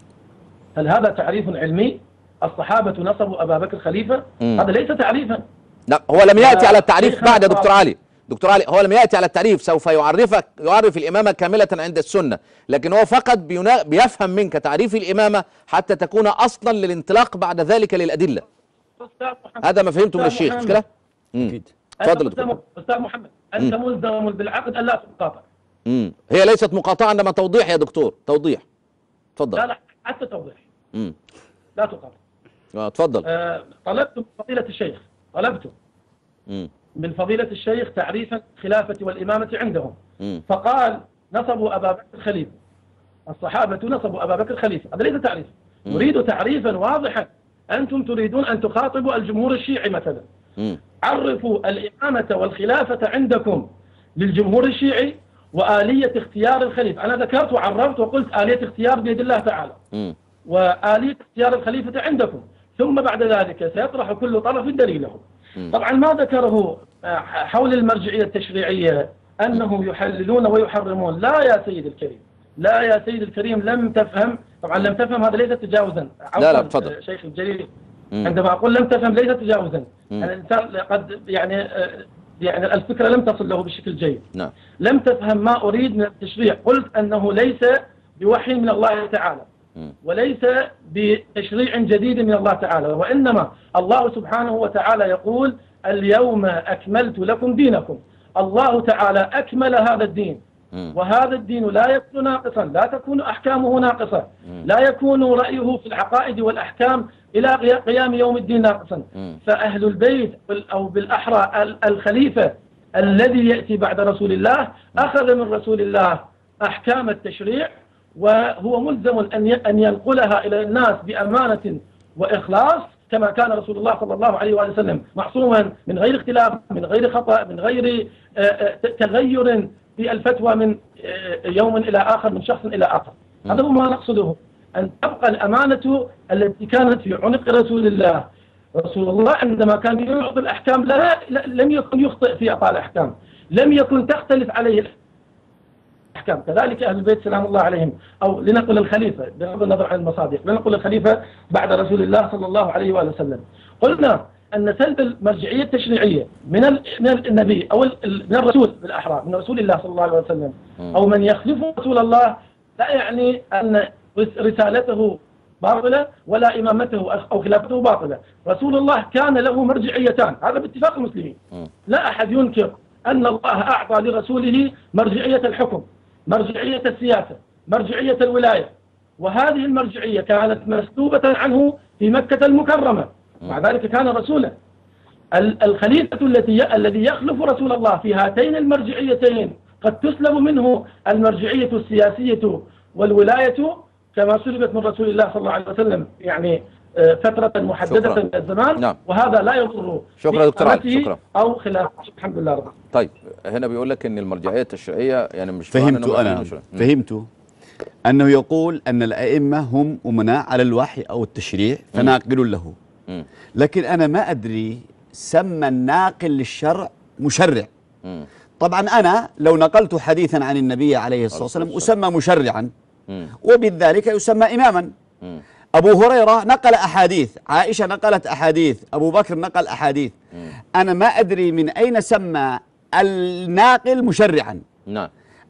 C: هل هذا تعريف علمي؟ الصحابة نصبوا أبا بكر خليفة؟ مم. هذا ليس تعريفا.
A: لا هو لم يأتي على التعريف بعد دكتور علي. دكتور علي هو لم يأتي على التعريف، سوف يعرفك يعرف الإمامة كاملة عند السنة، لكن هو فقط بيفهم منك تعريف الإمامة حتى تكون أصلا للانطلاق بعد ذلك للأدلة. هذا ما فهمته من الشيخ، مش كده؟
C: أكيد. تفضل دكتور. أستاذ محمد أنت ملزم بالعقد أن لا تقاطع.
A: امم هي ليست مقاطعة عندما توضيح يا دكتور، توضيح. تفضل.
C: لا لا حتى توضيح. امم لا تقاطع.
A: اه تفضل.
C: آه طلبت من فضيلة الشيخ طلبت امم من فضيلة الشيخ تعريف الخلافة والإمامة عندهم. مم. فقال نصبوا أبا بكر خليفة، الصحابة نصبوا أبا بكر خليفة، هذا ليس تعريف. مم. نريد تعريفا واضحا. أنتم تريدون أن تخاطبوا الجمهور الشيعي مثلا. مم. عرفوا الإمامة والخلافة عندكم للجمهور الشيعي وآلية اختيار الخليفة. أنا ذكرت وعرفت وقلت آلية اختيار بيد الله تعالى. مم. وآلية اختيار الخليفة عندكم، ثم بعد ذلك سيطرح كل طرف دليله. طبعا ما ذكره حول المرجعية التشريعية أنهم يحللون ويحرمون، لا يا سيد الكريم، لا يا سيد الكريم لم تفهم. طبعا لم تفهم هذا ليس تجاوزا.
A: لا لا تفضل
C: شيخ الجليل. عندما أقول لم تفهم ليس تجاوزا، الإنسان قد يعني يعني الفكرة لم تصل له بشكل جيد. نعم. لم تفهم ما أريد من التشريع. قلت أنه ليس بوحي من الله تعالى وليس بتشريع جديد من الله تعالى، وإنما الله سبحانه وتعالى يقول اليوم أكملت لكم دينكم. الله تعالى أكمل هذا الدين، وهذا الدين لا يكون ناقصا، لا تكون أحكامه ناقصة، لا يكون رأيه في العقائد والأحكام إلى قيام يوم الدين ناقصا. فأهل البيت أو بالأحرى الخليفة الذي يأتي بعد رسول الله أخذ من رسول الله أحكام التشريع، وهو ملزم أن ينقلها إلى الناس بأمانة وإخلاص كما كان رسول الله صلى الله عليه وآله وسلم معصوما من غير اختلاف، من غير خطأ، من غير تغير في الفتوى من يوم إلى آخر، من شخص إلى آخر. هذا هو ما نقصده، أن تبقى الأمانة التي كانت في عنق رسول الله. رسول الله عندما كان يعطي الأحكام لا لم يكن يخطئ في إعطاء الأحكام، لم يكن تختلف عليه الأحكام. كذلك أهل البيت سلام الله عليهم، أو لنقل الخليفة بغض النظر عن المصادق، لنقل الخليفة بعد رسول الله صلى الله عليه وآله وسلم. قلنا أن سلب المرجعية التشريعية من من النبي أو من الرسول بالأحرى، من رسول الله صلى الله عليه وسلم أو من يخلف رسول الله، لا يعني أن رسالته باطلة ولا إمامته أو خلافته باطلة. رسول الله كان له مرجعيتان، هذا باتفاق المسلمين. لا أحد ينكر أن الله أعطى لرسوله مرجعية الحكم، مرجعية السياسة، مرجعية الولاية، وهذه المرجعية كانت مسلوبة عنه في مكة المكرمة، مع ذلك كان رسولا. الخليفة التي الذي يخلف رسول الله في هاتين المرجعيتين قد تسلب منه المرجعية السياسية والولاية كما سلبت من رسول الله صلى الله عليه وسلم، يعني فترة محددة
A: شكرا.
C: من الزمان.
A: نعم.
C: وهذا لا يضر
A: شكرا دكتور علي. شكرا.
C: أو خلافه. الحمد لله رب.
A: طيب هنا بيقول لك ان المرجعيه التشريعيه يعني مش
B: فهمت انا فهمت انه يقول ان الائمه هم امناء على الوحي او التشريع فناقل له.
A: م.
B: لكن انا ما ادري سمى الناقل للشرع مشرع.
A: م.
B: طبعا انا لو نقلت حديثا عن النبي عليه الصلاه والسلام اسمى مشرعا، وبذلك يسمى اماما. م. أبو هريرة نقل أحاديث، عائشة نقلت أحاديث، أبو بكر نقل أحاديث. مم. أنا ما أدري من أين سمى الناقل مشرعا.
A: نعم.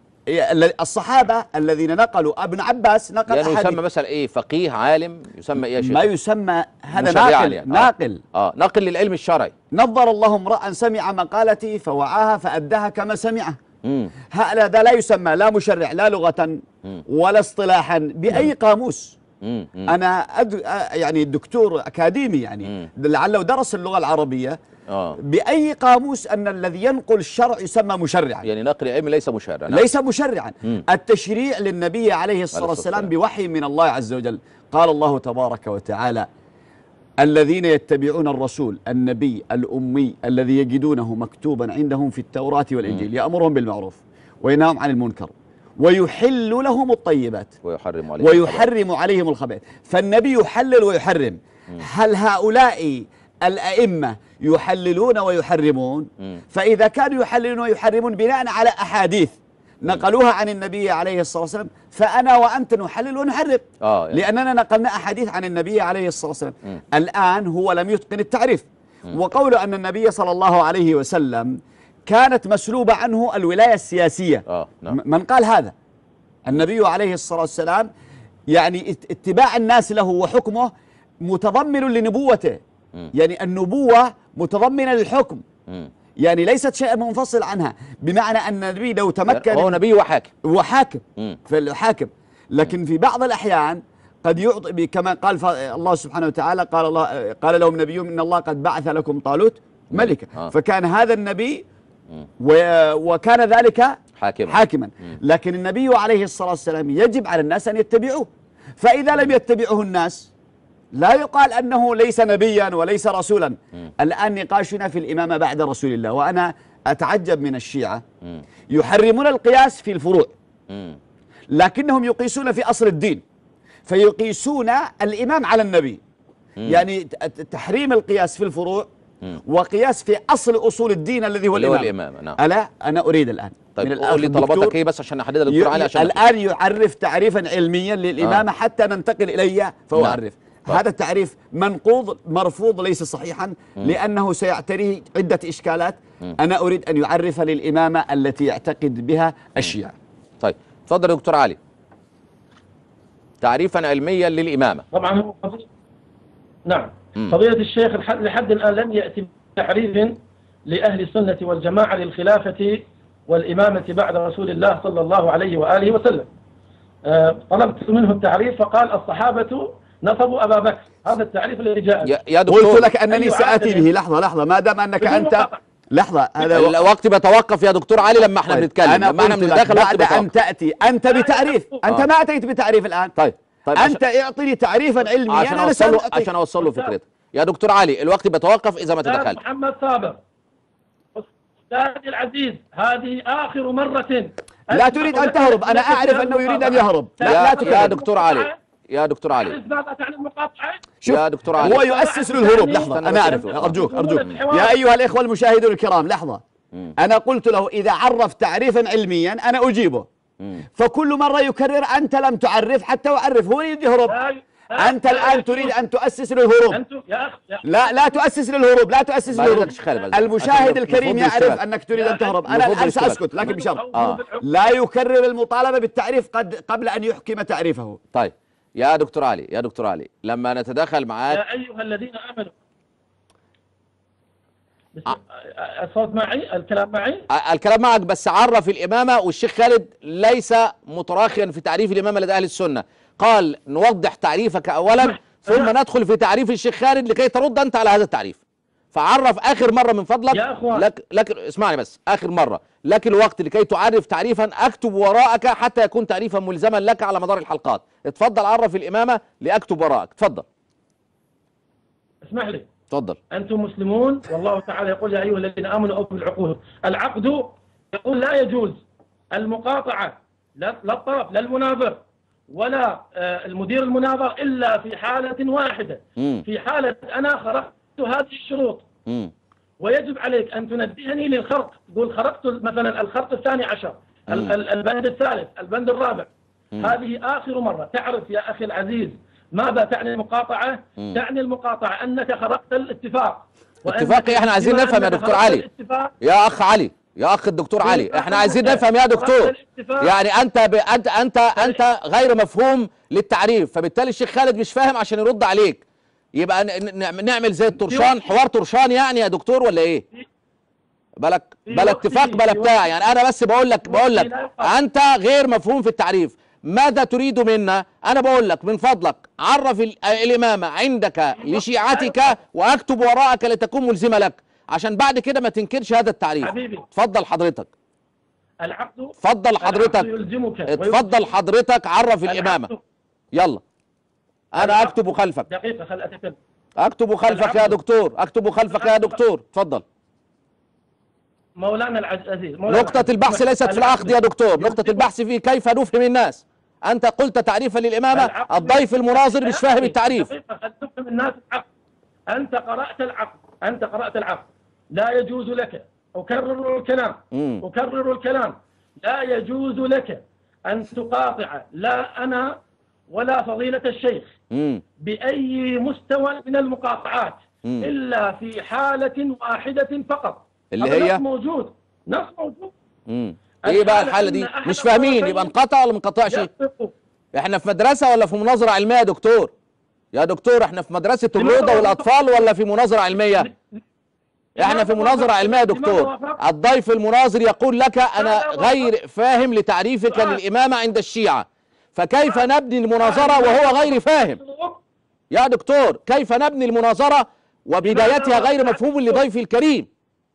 B: الصحابة الذين نقلوا، ابن عباس نقل
A: يعني
B: أحاديث.
A: يسمى مثلا إيه؟ فقيه عالم يسمى إيه يا شيخ؟
B: ما يسمى هذا ناقل.
A: يعني.
B: ناقل
A: آه. آه ناقل للعلم الشرعي.
B: نظر الله امرأ سمع مقالتي فوعاها فأداها كما سمعها. هذا لا يسمى لا مشرع لا لغة مم. ولا اصطلاحا بأي قاموس. مم. مم. أنا أد... يعني دكتور أكاديمي يعني مم. لعله درس اللغة العربية. آه. بأي قاموس أن الذي ينقل الشرع يسمى مشرعا.
A: يعني نقل العلم ليس مشرعا.
B: ليس مشرعا. مم. التشريع للنبي عليه الصلاة والسلام بوحي من الله عز وجل. قال الله تبارك وتعالى: الذين يتبعون الرسول النبي الأمي الذي يجدونه مكتوبا عندهم في التوراة والإنجيل يأمرهم بالمعروف وينهاهم عن المنكر ويحل لهم الطيبات
A: ويحرم عليهم,
B: ويحرم عليهم الخبائث. فالنبي يحلل ويحرم. م. هل هؤلاء الأئمة يحللون ويحرمون؟ م. فإذا كانوا يحللون ويحرمون بناء على أحاديث نقلوها عن النبي عليه الصلاة والسلام، فأنا وأنت نحلل ونحرم. آه يعني. لأننا نقلنا أحاديث عن النبي عليه الصلاة والسلام. م. الآن هو لم يتقن التعريف. م. وقوله أن النبي صلى الله عليه وسلم كانت مسلوبة عنه الولاية السياسية. آه نعم. من قال هذا؟ النبي عليه الصلاة والسلام يعني اتباع الناس له وحكمه متضمن لنبوته. م. يعني النبوة متضمنة للحكم. م. يعني ليست شيئا منفصل عنها، بمعنى أن النبي لو تمكن
A: هو نبي وحاكم
B: وحاكم فالحاكم. لكن في بعض الأحيان قد يعطي كما قال الله سبحانه وتعالى قال الله قال لهم نبيهم إن الله قد بعث لكم طالوت ملكا. آه. فكان هذا النبي وكان ذلك
A: حاكما,
B: حاكما. لكن النبي عليه الصلاة والسلام يجب على الناس أن يتبعوه، فإذا لم يتبعه الناس لا يقال أنه ليس نبيا وليس رسولا. م. الآن نقاشنا في الإمامة بعد رسول الله، وأنا أتعجب من الشيعة. م. يحرمون القياس في الفروع، م. لكنهم يقيسون في أصل الدين، فيقيسون الإمام على النبي. م. يعني تحريم القياس في الفروع م. وقياس في أصل أصول الدين الذي هو الإمام.
A: الإمام. نعم.
B: ألا أنا أريد الآن
A: طيب قول لي طلباتك ايه بس عشان احددها دكتور علي. عشان
B: الآن يعرف تعريفا علميا للإمامة آه. حتى ننتقل إلي فأعرف. نعم. هذا التعريف منقوض مرفوض ليس صحيحا. م. لأنه سيعتريه عدة إشكالات. م. أنا أريد أن يعرف للإمامة التي يعتقد بها الشيعة.
A: طيب تفضل يا دكتور علي. تعريفا علميا للإمامة.
C: طبعا هو فضيلة نعم م. فضيلة الشيخ لحد الآن لم يأتي بتعريف لأهل السنة والجماعة للخلافة والإمامة بعد رسول الله صلى الله عليه وآله وسلم. أه طلبت منه التعريف فقال الصحابة نصبوا أبا بكر. هذا التعريف الذي جاء.
A: يا, يا دكتور
B: قلت لك أنني سآتي به. لحظة لحظة ما دام أنك أنت لحظة هذا
A: الوقت بيتوقف يا دكتور علي لما احنا بنتكلم.
B: أنا لما احنا بندخل
A: بعد
B: أن تأتي أنت بتعريف. أنت ما أتيت بتعريف الآن.
A: طيب طيب
B: أنت اعطني تعريفا علميا
A: عشان أوصل له عشان أوصل له فكرته. يا دكتور علي الوقت بيتوقف إذا ما تدخلت.
C: محمد صابر أستاذي العزيز هذه آخر مرة.
B: لا تريد أن تهرب. أنا أعرف أنه يريد أن يهرب. لا لا تكذب.
A: يا دكتور علي يا دكتور علي
B: شوف
A: يا دكتور علي
B: هو يؤسس للهروب. لحظة أنا أعرف أرجوك أرجوك يا أيها الإخوة المشاهدون الكرام لحظة. مم. أنا قلت له إذا عرف تعريفا علميا أنا أجيبه. مم. فكل مرة يكرر أنت لم تعرف حتى أعرف. هو يريد يهرب. أنت الآن تريد أن تؤسس للهروب. لا لا تؤسس للهروب. لا تؤسس للهروب. المشاهد الكريم يعرف أنك تريد أن تهرب. أنا الآن سأسكت لكن بشرط آه. لا يكرر المطالبة بالتعريف قد قبل أن يحكم تعريفه.
A: طيب يا دكتور علي يا دكتور علي لما نتدخل معاك
C: يا أيها الذين آمنوا الصوت معي الكلام معي
A: الكلام معك بس عرف الإمامة. والشيخ خالد ليس متراخيا في تعريف الإمامة لدى أهل السنة. قال نوضح تعريفك أولا ثم ندخل في تعريف الشيخ خالد لكي ترد أنت على هذا التعريف. فعرف آخر مرة من فضلك
C: يا أخوان.
A: لك لك اسمعني بس آخر مرة لك الوقت لكي تعرف تعريفا أكتب وراءك حتى يكون تعريفا ملزما لك على مدار الحلقات. اتفضل عرف الإمامة لأكتب وراءك. اتفضل.
C: اسمح لي.
A: تفضل.
C: أنتم مسلمون والله تعالى يقول يا أيها الذين آمنوا أوفوا بالعقود. العقد يقول لا يجوز المقاطعة لا الطرف لا المناظر ولا المدير المناظر إلا في حالة واحدة.
A: مم.
C: في حالة أنا خرقت هذه الشروط.
A: مم.
C: ويجب عليك أن تنبهني للخرق، تقول خرقت مثلا الخرق الثاني عشر، البند الثالث، البند الرابع. مم. هذه آخر مرة. تعرف يا أخي العزيز ماذا تعني المقاطعة؟ مم. تعني المقاطعة أنك خرقت الاتفاق.
A: اتفاقي احنا عايزين نفهم يا دكتور علي. يا أخ علي، يا أخ الدكتور علي، احنا عايزين نفهم يا دكتور. يعني أنت ب... أنت أنت أنت غير مفهوم للتعريف، فبالتالي الشيخ خالد مش فاهم عشان يرد عليك. يبقى ن... نعمل زي الطرشان، حوار طرشان يعني يا دكتور ولا إيه؟ بلا بلا اتفاق بلا بتاع، يعني أنا بس بقول لك بقول لك أنت غير مفهوم في التعريف. ماذا تريد منا؟ أنا بقول لك من فضلك عرف الإمامة عندك لشيعتك وأكتب وراءك لتكون ملزمة لك، عشان بعد كده ما تنكرش هذا التعريف.
C: حبيبي
A: اتفضل حضرتك.
C: العقد
A: اتفضل حضرتك. اتفضل حضرتك عرف الإمامة. يلا. أنا أكتب خلفك.
C: دقيقة خل أتكلم.
A: أكتب خلفك يا دكتور، أكتب خلفك يا دكتور، اتفضل.
C: مولانا العزيز،
A: نقطة البحث ليست في العقد يا دكتور، نقطة البحث في كيف نفهم الناس. أنت قلت تعريفا للإمامة، الضيف المناظر مش فاهم التعريف.
C: تفهم الناس العقد. أنت قرأت العقد، أنت قرأت العقد. لا يجوز لك، أكرر الكلام، مم. أكرر الكلام، لا يجوز لك أن تقاطع لا أنا ولا فضيلة الشيخ مم. بأي مستوى من المقاطعات مم. إلا في حالة واحدة فقط،
A: اللي هي
C: نص موجود، نص موجود.
A: امم ايه بقى الحالة دي؟ مش فاهمين، يبقى نقطع ولا ما نقطعش؟ احنا في مدرسة ولا في مناظرة علمية يا دكتور؟ يا دكتور احنا في مدرسة الروضة والأطفال ولا في مناظرة علمية؟ احنا في مناظرة علمية يا دكتور. الضيف المناظر يقول لك أنا غير فاهم لتعريفك للإمامة عند الشيعة، فكيف نبني المناظرة وهو غير فاهم؟ يا دكتور كيف نبني المناظرة وبدايتها غير مفهوم لضيفي الكريم؟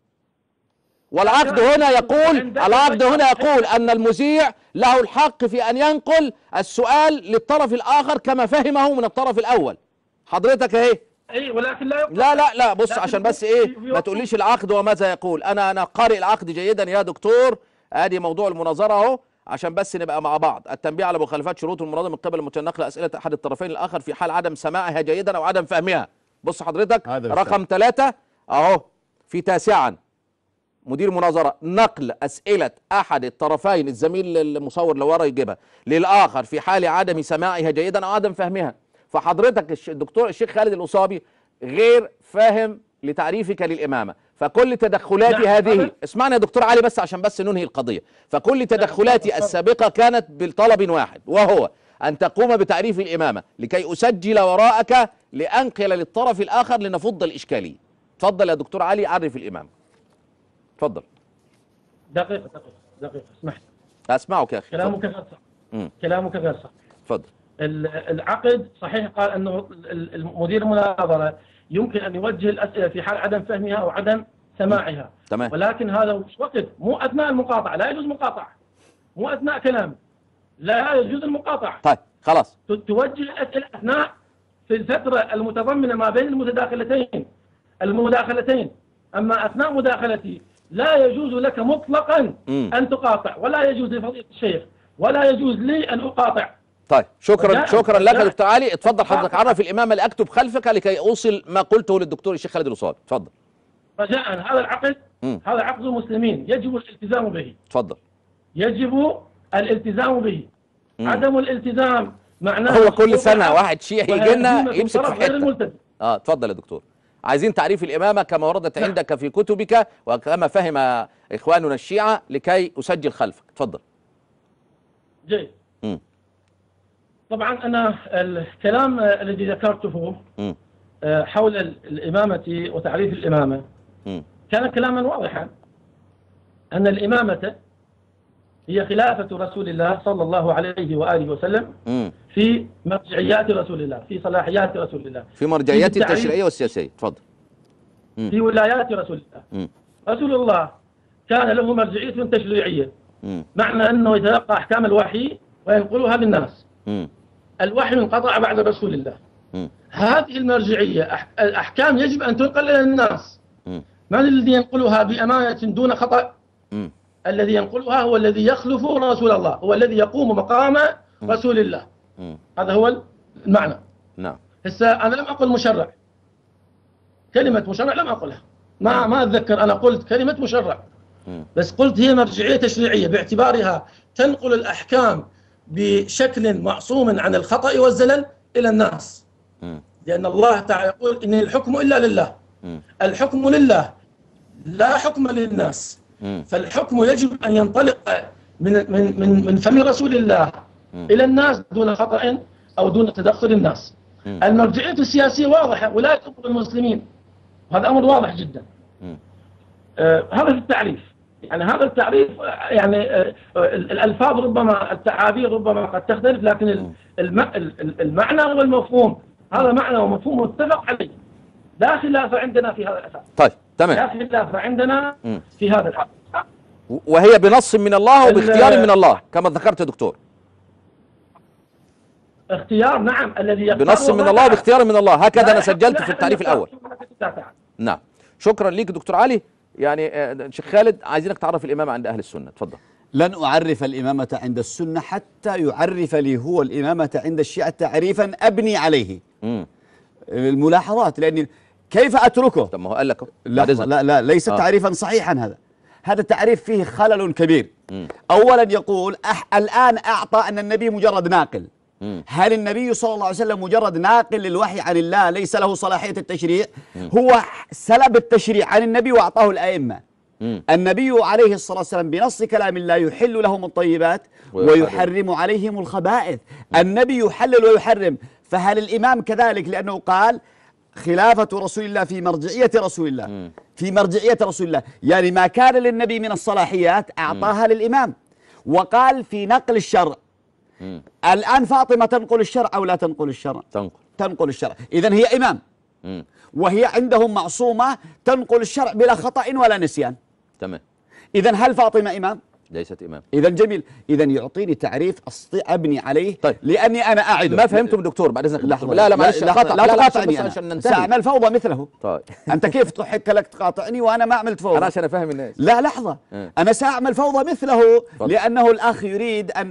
A: والعقد هنا يقول العقد هنا يقول أن المذيع له الحق في أن ينقل السؤال للطرف الآخر كما فهمه من الطرف الأول. حضرتك اهي.
C: اي ولكن لا
A: لا لا لا بص عشان بس ايه ما تقوليش العقد وماذا يقول. انا انا قارئ العقد جيدا يا دكتور. ادي موضوع المناظره اهو عشان بس نبقى مع بعض. التنبيه على مخالفات شروط المناظره من قبل المتنقل اسئله احد الطرفين الاخر في حال عدم سماعها جيدا او عدم فهمها. بص حضرتك رقم ثلاثة اهو في تاسعا مدير مناظره نقل اسئله احد الطرفين الزميل المصور اللي ورا يجيبها للاخر في حال عدم سماعها جيدا او عدم فهمها. فحضرتك الدكتور الشيخ خالد الأصابي غير فاهم لتعريفك للإمامة، فكل تدخلاتي لا هذه اسمعني يا دكتور علي بس عشان بس ننهي القضية. فكل تدخلاتي السابقة كانت بطلب واحد وهو أن تقوم بتعريف الإمامة لكي أسجل وراءك لأنقل للطرف الآخر لنفض الإشكالية. تفضل يا دكتور علي عرف الإمامة. تفضل.
C: دقيقة دقيقة دقيقة اسمح
A: لي. أسمعك يا أخي.
C: كلامك غير صح. كلامك غير صح.
A: تفضل.
C: العقد صحيح قال أنه المدير المناظرة يمكن أن يوجه الأسئلة في حال عدم فهمها أو عدم سماعها.
A: تمام.
C: ولكن هذا مش وقت، مو أثناء المقاطعة، لا يجوز مقاطعة، مو أثناء كلام، لا يجوز المقاطعة.
A: طيب خلاص.
C: توجه الأسئلة أثناء في الفترة المتضمنة ما بين المتداخلتين المداخلتين أما أثناء مداخلتي لا يجوز لك مطلقا م. أن تقاطع، ولا يجوز لفضيلة الشيخ ولا يجوز لي أن أقاطع.
A: طيب شكرا شكرا لك يا دكتور علي. اتفضل حضرتك عرف الإمامة اللي أكتب خلفك لكي أوصل ما قلته للدكتور الشيخ خالد الأصابي. اتفضل.
C: رجاء هذا العقد م. هذا عقد المسلمين يجب الالتزام به.
A: اتفضل.
C: يجب الالتزام به. م. عدم الالتزام معناه
A: هو كل سنة واحد شيعي يجي لنا يمسك في حتة. اه اتفضل يا دكتور. عايزين تعريف الإمامة كما وردت نعم. عندك في كتبك وكما فهم إخواننا الشيعة لكي أسجل خلفك. اتفضل.
C: جيد. م. طبعا أنا الكلام الذي ذكرته م. حول الإمامة وتعريف الإمامة م. كان كلاما واضحا أن الإمامة هي خلافة رسول الله صلى الله عليه وآله وسلم م. في مرجعيات رسول الله، في صلاحيات رسول الله،
A: في مرجعيات التشريعية والسياسية. تفضل.
C: في ولايات رسول الله. م. رسول الله كان له مرجعية تشريعية، م. معنى أنه يتلقى أحكام الوحي وينقلها للناس. م. الوحي انقطع بعد رسول الله.
A: م.
C: هذه المرجعية أح- الأحكام يجب أن تنقل إلى الناس.
A: م.
C: من الذي ينقلها بأمانة دون خطأ؟
A: م.
C: الذي ينقلها هو الذي يخلف رسول الله، هو الذي يقوم مقام رسول الله.
A: م.
C: هذا هو المعنى.
A: نعم.
C: هسه أنا لم أقل مشرع، كلمة مشرع لم أقلها، ما ما أتذكر أنا قلت كلمة مشرع،
A: م.
C: بس قلت هي مرجعية تشريعية باعتبارها تنقل الأحكام بشكل معصوم عن الخطأ والزلل إلى الناس.
A: م.
C: لأن الله تعالى يقول إن الحكم إلا لله.
A: م.
C: الحكم لله لا حكم للناس.
A: م.
C: فالحكم يجب أن ينطلق من من من من فم رسول الله
A: م.
C: إلى الناس دون خطأ أو دون تدخل الناس.
A: م.
C: المرجعية السياسية واضحة، ولاية أمور المسلمين، هذا أمر واضح جدا.
A: م.
C: آه هذا في التعريف، يعني هذا التعريف يعني آه الألفاظ ربما التعابير ربما قد تختلف، لكن الم المعنى والمفهوم هذا معنى ومفهوم متفق عليه، لا خلاف عندنا في هذا الأساس.
A: طيب تمام.
C: لا خلاف عندنا
A: م.
C: في هذا الأساس.
A: وهي بنص من الله وباختيار من الله كما ذكرت يا دكتور.
C: اختيار، نعم، الذي
A: بنص من الله وباختيار من الله، هكذا أنا سجلت في التعريف الأول. نعم. شكرا ليك دكتور علي. يعني شيخ خالد عايزينك تعرف الإمامة عند أهل السنة، تفضل.
B: لن أعرف الإمامة عند السنة حتى يعرف لي هو الإمامة عند الشيعة تعريفا أبني عليه
A: م.
B: الملاحظات، لأني كيف أتركه؟
A: طب ما هو قال لك
B: لا لا لا ليس
A: آه.
B: تعريفا صحيحا، هذا هذا تعريف فيه خلل كبير.
A: م.
B: أولا يقول أح الآن أعطى أن النبي مجرد ناقل.
A: م.
B: هل النبي صلى الله عليه وسلم مجرد ناقل للوحي عن الله ليس له صلاحية التشريع؟ م. هو سلب التشريع عن النبي وأعطاه الأئمة. م. النبي عليه الصلاة والسلام بنص كلام الله يحل لهم الطيبات ويحرم, ويحرم عليهم الخبائث. م. النبي يحلل ويحرم، فهل الإمام كذلك؟ لأنه قال خلافة رسول الله في مرجعية رسول الله. م. في مرجعية رسول الله، يعني ما كان للنبي من الصلاحيات أعطاها م. للإمام. وقال في نقل الشرع. م. الآن فاطمة تنقل الشرع أو لا تنقل الشرع؟
A: تنقل
B: تنقل الشرع، إذن هي إمام. م. وهي عندهم معصومة تنقل الشرع بلا خطأ ولا نسيان.
A: تمام.
B: إذن هل فاطمة إمام؟
A: ليست إمام.
B: إذن جميل، إذن يعطيني تعريف أستطيع أبني عليه.
A: طيب.
B: لأني أنا أعد.
A: ما فهمتم دكتور بعد إذنك؟
B: لحظة.
A: لا لا معلش،
B: لا,
A: قاطع.
B: لا, لا تقاطعني،
A: أنا
B: سأعمل فوضى مثله.
A: طيب.
B: أنت كيف تحك لك تقاطعني وأنا ما عملت فوضى؟
A: أنا عشان أفهم الناس.
B: لا لحظة. اه. أنا سأعمل فوضى مثله. فضل. لأنه الأخ يريد أن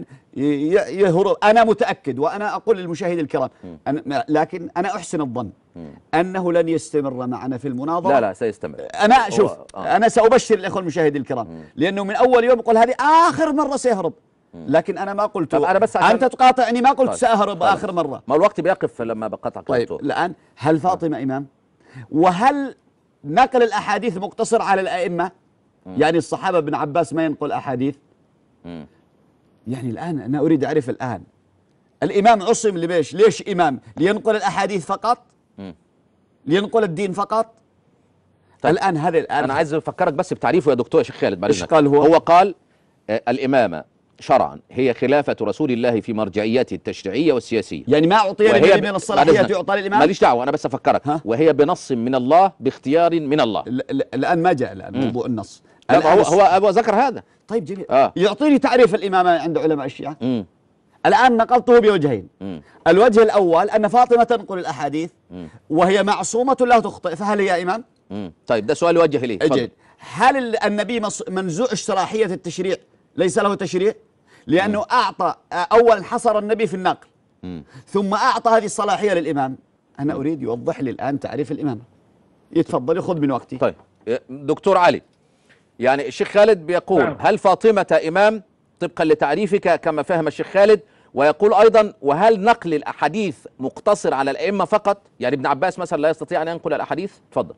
B: يهرب. أنا متأكد وأنا أقول للمشاهدين الكرام أنا لكن أنا أحسن الظن أنه لن يستمر معنا في المناظرة.
A: لا لا سيستمر.
B: أنا شوف آه. أنا سأبشر الأخوة المشاهدين الكرام مم. لأنه من أول يوم يقول هذه آخر مرة سيهرب، لكن أنا ما قلت
A: أنا بس عشان...
B: أنت تقاطعني، ما قلت طيب. سأهرب طيب. آخر مرة.
A: ما الوقت بيقف لما بقطعك.
B: طيب الآن هل فاطمة إمام؟ وهل نقل الأحاديث مقتصر على الأئمة؟ مم. يعني الصحابة ابن عباس ما ينقل أحاديث؟ مم. يعني الآن أنا أريد أعرف الآن الإمام عصم ليش؟ ليش إمام؟ لينقل الأحاديث فقط؟ مم. لينقل الدين فقط؟ طيب. الآن هذا الآن
A: أنا عايز أفكرك بس بتعريفه يا دكتور شيخ خالد.
B: إيش قال هو؟
A: هو قال آه الإمامة شرعا هي خلافة رسول الله في مرجعيته التشريعية والسياسية.
B: يعني ما أعطي للنبي من الصلاحيات يعطى للإمام؟
A: ماليش دعوة، أنا بس أفكرك. ها؟ وهي بنص من الله باختيار من الله.
B: الآن ما جاء الآن موضوع النص.
A: لا هو هو هو ذكر هذا.
B: طيب جميل. آه. يعطيني تعريف الإمامة عند علماء الشيعة. مم. الآن نقلته بوجهين. مم. الوجه الأول أن فاطمة تنقل الأحاديث مم. وهي معصومة لا تخطئ، فهل هي إمام؟
A: مم. طيب ده سؤال يوجه إليه.
B: أجد. هل النبي منزوع صلاحية التشريع؟ ليس له تشريع؟ لأنه مم. أعطى أولا حصر النبي في النقل مم. ثم أعطى هذه الصلاحية للإمام. أنا مم. أريد يوضح لي الآن تعريف الإمامة. يتفضل يأخذ من وقتي.
A: طيب دكتور علي، يعني الشيخ خالد بيقول نعم. هل فاطمة إمام طبقا لتعريفك كما فهم الشيخ خالد؟ ويقول أيضا وهل نقل الأحاديث مقتصر على الأئمة فقط؟ يعني ابن عباس مثلا لا يستطيع أن ينقل الأحاديث؟ تفضل.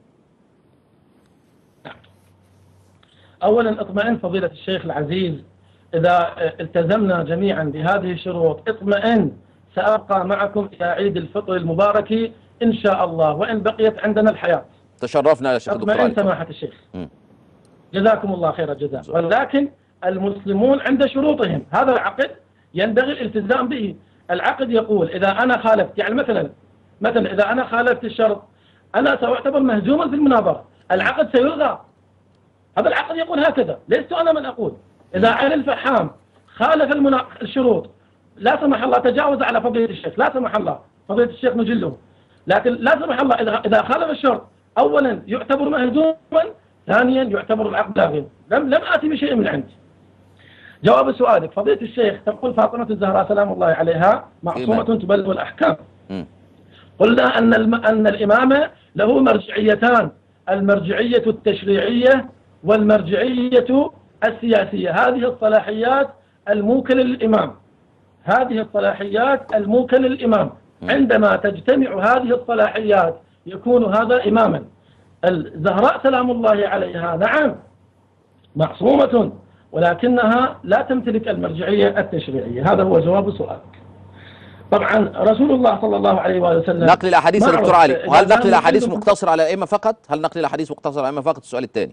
C: أولا اطمئن فضيلة الشيخ العزيز، إذا التزمنا جميعا بهذه الشروط اطمئن، سأبقى معكم إلى عيد الفطر المبارك إن شاء الله وإن بقيت عندنا الحياة.
A: تشرفنا يا شيخ دكتور علي.
C: اطمئن سماحة الشيخ. م. جزاكم الله خير الجزاء. ولكن المسلمون عند شروطهم، هذا العقد ينبغي الالتزام به. العقد يقول إذا أنا خالفت، يعني مثلا مثلا إذا أنا خالفت الشرط أنا سأعتبر مهزوما في المناظرة، العقد سيلغى. هذا العقد يقول هكذا، لست أنا من أقول. إذا علي الفحام خالف المنا... الشروط، لا سمح الله تجاوز على فضيلة الشيخ، لا سمح الله فضيلة الشيخ نجله، لكن لا سمح الله إذا إذا خالف الشرط أولا يعتبر مهزوما، ثانيا يعتبر العقد لاغيا. لم لم آتي بشيء من عندي. جواب سؤالك فضيلة الشيخ، تقول فاطمة الزهراء سلام الله عليها معصومة تبلغ الأحكام. قلنا أن الم... أن الإمامة له مرجعيتان، المرجعية التشريعية والمرجعية السياسية. هذه الصلاحيات الموكلة للإمام، هذه الصلاحيات الموكلة للإمام. عندما تجتمع هذه الصلاحيات يكون هذا إماما. الزهراء سلام الله عليها نعم معصومة، ولكنها لا تمتلك المرجعية التشريعية. هذا هو جواب سؤالك. طبعا رسول الله صلى الله عليه وآله وسلم
A: نقل الأحاديث يا دكتور علي، وهل نقل الأحاديث مقتصر على الأئمة فقط؟ هل نقل الأحاديث مقتصر على الأئمة فقط؟ السؤال الثاني.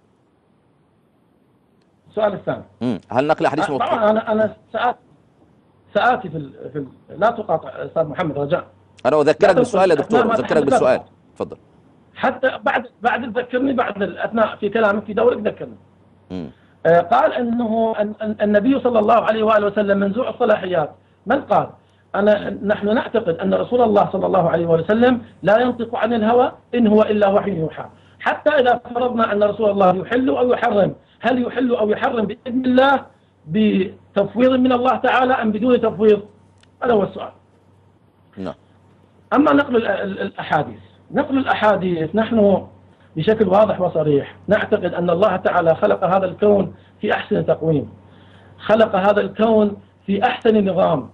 C: السؤال الثاني.
A: امم هل نقل الأحاديث مقتصر؟
C: طبعا أنا أنا سآتي سآتي في ال... في ال... لا تقاطع أستاذ محمد رجاء.
A: أنا أذكرك بالسؤال يا دكتور، أذكرك بالسؤال. تفضل. حتى
C: بعد بعد تذكرني بعد اثناء في كلامك في دورك ذكرني. آه قال انه أن النبي صلى الله عليه واله وسلم منزوع الصلاحيات. من قال؟ انا نحن نعتقد ان رسول الله صلى الله عليه واله وسلم لا ينطق عن الهوى ان هو الا وحي يوحى. حتى اذا فرضنا ان رسول الله يحل او يحرم، هل يحل او يحرم باذن الله بتفويض من الله تعالى ام بدون تفويض؟ هذا هو السؤال.
A: نعم.
C: اما نقل الاحاديث، نقل الأحاديث نحن بشكل واضح وصريح نعتقد أن الله تعالى خلق هذا الكون في أحسن تقويم، خلق هذا الكون في أحسن نظام.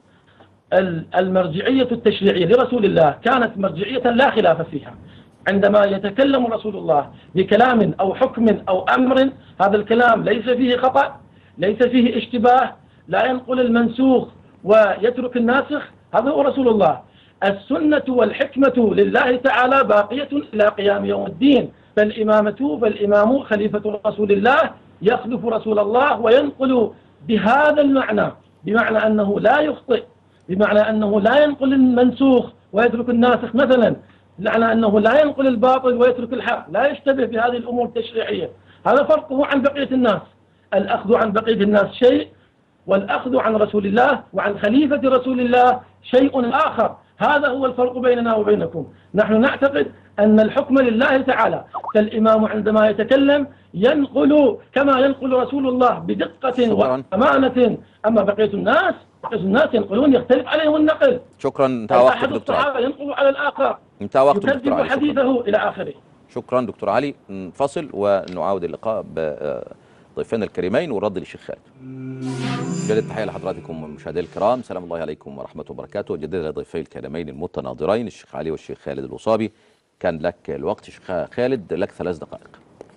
C: المرجعية التشريعية لرسول الله كانت مرجعية لا خلاف فيها. عندما يتكلم رسول الله بكلام أو حكم أو أمر، هذا الكلام ليس فيه خطأ، ليس فيه اشتباه، لا ينقل المنسوخ ويترك الناسخ. هذا هو رسول الله. السنة والحكمة لله تعالى باقية إلى قيام يوم الدين. فالإمامة فالإمام خليفة رسول الله يخلف رسول الله وينقل بهذا المعنى، بمعنى أنه لا يخطئ، بمعنى أنه لا ينقل المنسوخ ويترك الناسخ مثلا، بمعنى أنه لا ينقل الباطل ويترك الحق، لا يشتبه بهذه الأمور التشريعية. هذا فرقه عن بقية الناس. الأخذ عن بقية الناس شيء، والأخذ عن رسول الله وعن خليفة رسول الله شيء آخر. هذا هو الفرق بيننا وبينكم. نحن نعتقد أن الحكم لله تعالى، فالإمام عندما يتكلم ينقل كما ينقل رسول الله بدقة وأمانة. أما بقية الناس بقية الناس ينقلون يختلف عليهم النقل.
A: شكرا. انتهى وقتك
C: أحد
A: دكتور
C: الصحابة ينقل على الآخر،
A: انتهى وقتك دكتور علي.
C: يكذب حديثه إلى آخره.
A: شكرا دكتور علي. نفصل ونعاود اللقاء بضيفنا الكريمين والرد للشيخ خالد. جدد التحية لحضراتكم مشاهدينا الكرام، سلام الله عليكم ورحمة الله وبركاته. جدد لضيفي الكريمين المتناظرين الشيخ علي والشيخ خالد الوصابي. كان لك الوقت شيخ خالد، لك ثلاث دقائق.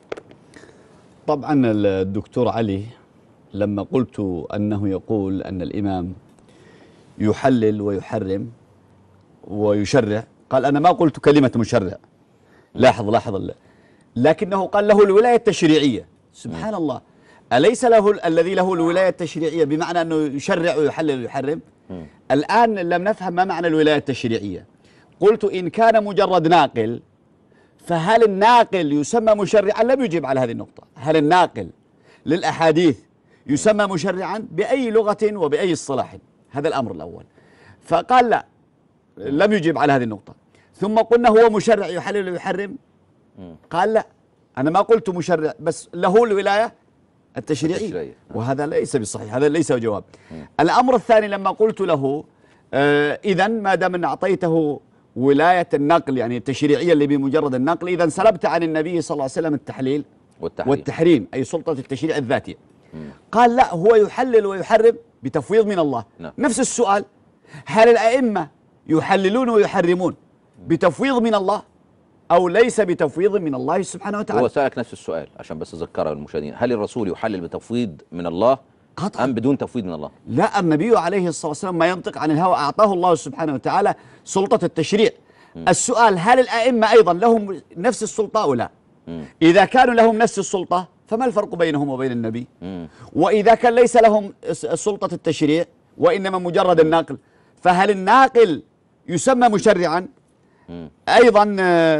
B: طبعا الدكتور علي لما قلت أنه يقول أن الإمام يحلل ويحرم ويشرع، قال أنا ما قلت كلمة مشرع. لاحظ لاحظ لكنه قال له الولاية التشريعية. سبحان الله، أليس له الذي له الولاية التشريعية بمعنى أنه يشرع ويحلل ويحرم؟ م. الآن لم نفهم ما معنى الولاية التشريعية. قلت إن كان مجرد ناقل، فهل الناقل يسمى مشرعا؟ لم يجب على هذه النقطة. هل الناقل للأحاديث يسمى مشرعا بأي لغة وبأي اصطلاح؟ هذا الأمر الأول. فقال لا، لم يجب على هذه النقطة. ثم قلنا هو مشرع يحلل ويحرم، قال لا، أنا ما قلت مشرع، بس له الولاية التشريعية، وهذا ليس بصحيح، هذا ليس جواب. الأمر الثاني لما قلت له آه إذا ما دام أن أعطيته ولاية النقل يعني التشريعية اللي بمجرد النقل، إذا سلبت عن النبي صلى الله عليه وسلم التحليل والتحريم, والتحريم أي سلطة التشريع الذاتية. مم. قال لا، هو يحلل ويحرم بتفويض من الله. نعم. نفس السؤال، هل الأئمة يحللون ويحرمون بتفويض من الله أو ليس بتفويض من الله سبحانه وتعالى؟
A: هو سألك نفس السؤال عشان بس أذكره المشاهدين، هل الرسول يحلل بتفويض من الله قطعا أم بدون تفويض من الله؟
B: لا، النبي عليه الصلاة والسلام ما ينطق عن الهوى، أعطاه الله سبحانه وتعالى سلطة التشريع. م. السؤال، هل الأئمة أيضا لهم نفس السلطة أو لا؟ م. إذا كانوا لهم نفس السلطة فما الفرق بينهم وبين النبي؟ م. وإذا كان ليس لهم سلطة التشريع وإنما مجرد الناقل، فهل الناقل يسمى مشرعا؟ م. أيضا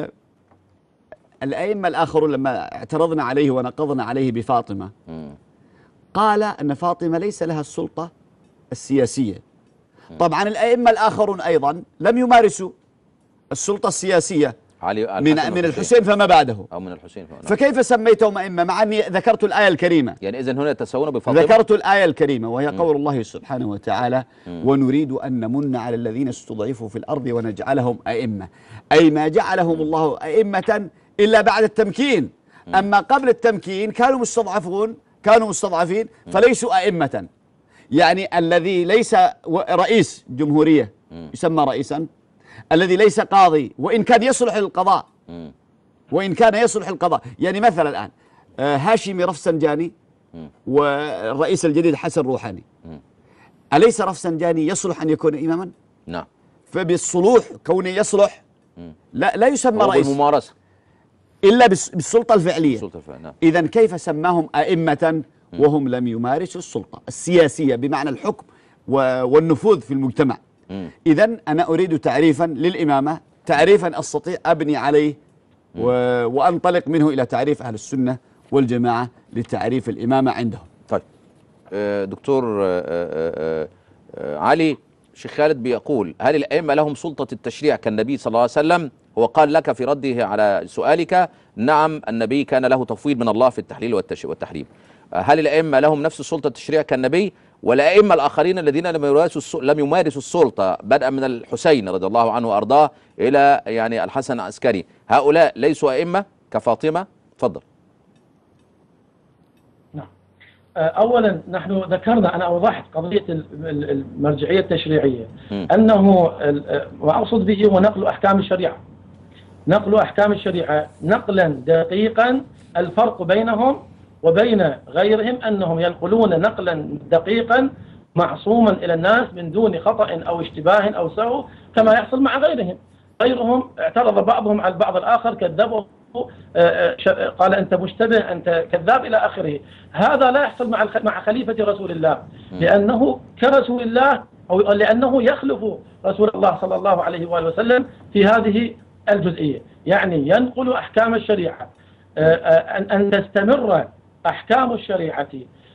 B: الأئمة الآخرون لما اعترضنا عليه ونقضنا عليه بفاطمة م. قال أن فاطمة ليس لها السلطة السياسية. م. طبعا الأئمة الآخرون أيضا لم يمارسوا السلطة السياسية
A: علي
B: من من الحسين فما بعده،
A: أو من الحسين فما.
B: فكيف سميتهم أئمة مع أني ذكرت الآية الكريمة؟
A: يعني إذن هنا يتساوون بفاطمة.
B: ذكرت الآية الكريمة وهي قول الله سبحانه وتعالى: ونريد أن نمن على الذين استضعفوا في الأرض ونجعلهم أئمة، أي ما جعلهم الله أئمة إلا بعد التمكين. أما قبل التمكين كانوا مستضعفون، كانوا مستضعفين فليسوا أئمة. يعني الذي ليس رئيس جمهورية يسمى رئيسا، الذي ليس قاضي وإن كان يصلح للقضاء، وإن كان يصلح للقضاء. يعني مثلا الآن هاشمي رفسنجاني والرئيس الجديد حسن روحاني، أليس رفسنجاني يصلح أن يكون إماما؟
A: نعم.
B: فبالصلوح كونه يصلح لا لا يسمى رئيس
A: بالممارسة
B: إلا بالسلطة الفعلية.
A: نعم.
B: إذن كيف سماهم أئمة وهم لم يمارسوا السلطة السياسية بمعنى الحكم والنفوذ في المجتمع؟ إذن أنا أريد تعريفا للإمامة، تعريفا أستطيع أبني عليه وأنطلق منه إلى تعريف أهل السنة والجماعة لتعريف الإمامة عندهم.
A: طيب دكتور علي، شيخ خالد بيقول: هل الأئمة لهم سلطة التشريع كالنبي صلى الله عليه وسلم؟ هو قال لك في رده على سؤالك: نعم، النبي كان له تفويض من الله في التحليل والتحريم. هل الأئمة لهم نفس سلطة التشريع كالنبي؟ والأئمة الآخرين الذين لم يمارسوا لم يمارسوا السلطة بدءا من الحسين رضي الله عنه وأرضاه إلى يعني الحسن العسكري، هؤلاء ليسوا أئمة كفاطمة؟ تفضل.
C: نعم. أولا نحن ذكرنا، أنا أوضحت قضية المرجعية التشريعية، م. أنه ما أقصد به هو نقل أحكام الشريعة، نقل أحكام الشريعة نقلا دقيقا. الفرق بينهم وبين غيرهم أنهم ينقلون نقلا دقيقا معصوما إلى الناس من دون خطأ أو اشتباه أو سهو كما يحصل مع غيرهم. غيرهم اعترض بعضهم على البعض الآخر، كذبه، قال أنت مشتبه، أنت كذاب إلى آخره. هذا لا يحصل مع مع خليفة رسول الله، لأنه كرسول الله أو لأنه يخلف رسول الله صلى الله عليه وآله وسلم في هذه الجزئية. يعني ينقل أحكام الشريعة، أن تستمر أحكام الشريعة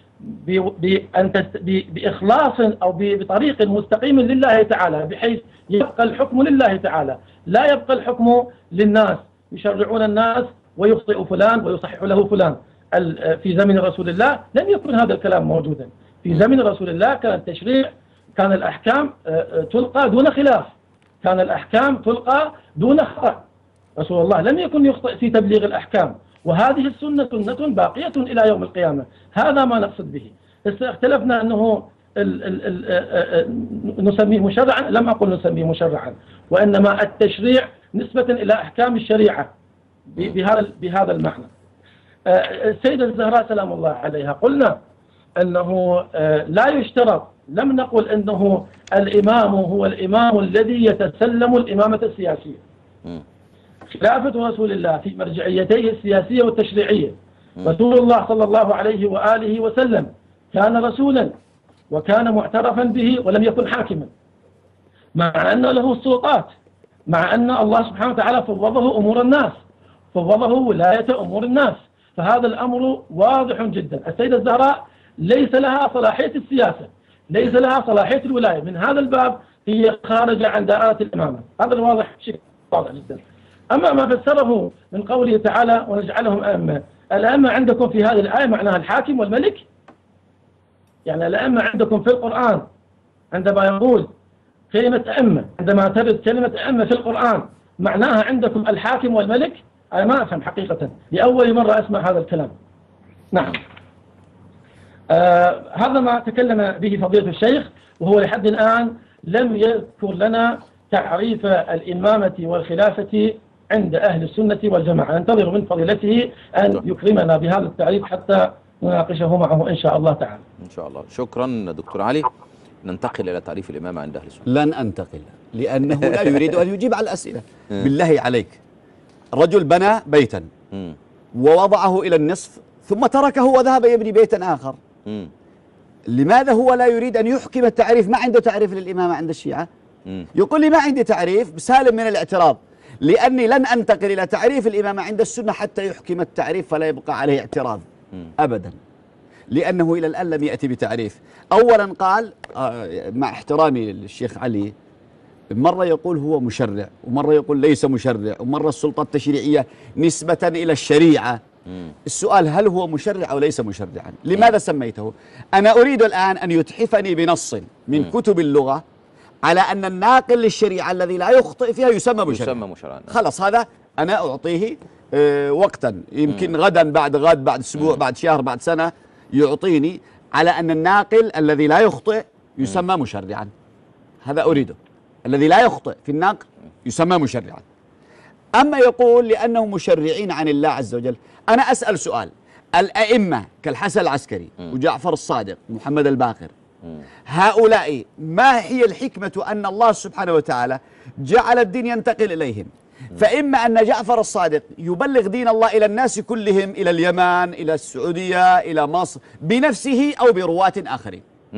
C: بإخلاص أو بطريق مستقيم لله تعالى، بحيث يبقى الحكم لله تعالى، لا يبقى الحكم للناس يشرعون الناس ويخطئ فلان ويصحح له فلان. في زمن رسول الله لم يكن هذا الكلام موجودا. في زمن رسول الله كان التشريع، كان الأحكام تلقى دون خلاف، كان الأحكام تلقى دون خطأ. رسول الله لم يكن يخطئ في تبليغ الأحكام، وهذه السنة سنة باقية إلى يوم القيامة. هذا ما نقصد به. اختلفنا أنه ال ال ال نسميه مشرعا، لم أقل نسميه مشرعا، وإنما التشريع نسبة إلى أحكام الشريعة بهذا بهذا المعنى. السيدة الزهراء سلام الله عليها قلنا أنه لا يشترط، لم نقل أنه الإمام هو الإمام الذي يتسلم الإمامة السياسية. خلافة رسول الله في مرجعيتيه السياسية والتشريعية، رسول الله صلى الله عليه وآله وسلم كان رسولا وكان معترفا به ولم يكن حاكما، مع أن له السلطات، مع أن الله سبحانه وتعالى فوضه أمور الناس، فوضه ولاية أمور الناس. فهذا الأمر واضح جدا. السيدة الزهراء ليس لها صلاحية السياسة، ليس لها صلاحية الولاية، من هذا الباب هي خارجة عن دائرة الإمامة. هذا الواضح بشكل واضح جدا. أما ما فسره من قوله تعالى ونجعلهم أئمة، الأئمة عندكم في هذه الآية معناها الحاكم والملك؟ يعني الأئمة عندكم في القرآن عندما يقول كلمة أئمة، عندما ترد كلمة أئمة في القرآن معناها عندكم الحاكم والملك؟ أنا ما أفهم حقيقة، لأول مرة أسمع هذا الكلام. نعم. آه هذا ما تكلم به فضيلة الشيخ، وهو لحد الآن لم يذكر لنا تعريف الإمامة والخلافة عند أهل السنة والجماعة. ننتظر من فضيلته أن يكرمنا بهذا التعريف حتى نناقشه معه إن شاء الله تعالى.
A: إن شاء الله. شكرا دكتور علي. ننتقل إلى تعريف الإمامة عند أهل السنة.
B: لن أنتقل، لأنه لا يريد أن يجيب على الأسئلة. بالله عليك، رجل بنى بيتا ووضعه إلى النصف ثم تركه وذهب يبني بيتا آخر. لماذا هو لا يريد أن يحكم التعريف؟ ما عنده تعريف للإمامة عند الشيعة. يقول لي ما عندي تعريف، سالم من الاعتراض، لأني لن أنتقل إلى تعريف الإمامة عند السنة حتى يحكم التعريف فلا يبقى عليه اعتراض أبدا، لأنه إلى الآن لم يأتي بتعريف. أولا قال، مع احترامي للشيخ علي، مرة يقول هو مشرع، ومرة يقول ليس مشرع، ومرة السلطة التشريعية نسبة إلى الشريعة.
A: مم.
B: السؤال هل هو مشرع أو ليس مشرعا؟ لماذا سميته؟ أنا أريد الآن أن يتحفني بنص من
A: مم.
B: كتب اللغة على أن الناقل للشريعة الذي لا يخطئ فيها يسمى مشرع.
A: يسمى مشرعا.
B: خلاص هذا أنا أعطيه آه وقتا، يمكن مم. غدا، بعد غد، بعد أسبوع، مم. بعد شهر، بعد سنة، يعطيني على أن الناقل الذي لا يخطئ يسمى مشرعا. هذا أريده، الذي لا يخطئ في النقل يسمى مشرعا. أما يقول لأنهم مشرعين عن الله عز وجل، أنا أسأل سؤال: الأئمة كالحسن العسكري وجعفر الصادق ومحمد الباقر، هؤلاء ما هي الحكمة أن الله سبحانه وتعالى جعل الدين ينتقل إليهم؟ فإما أن جعفر الصادق يبلغ دين الله إلى الناس كلهم، إلى اليمن، إلى السعودية، إلى مصر، بنفسه أو برواة آخرين.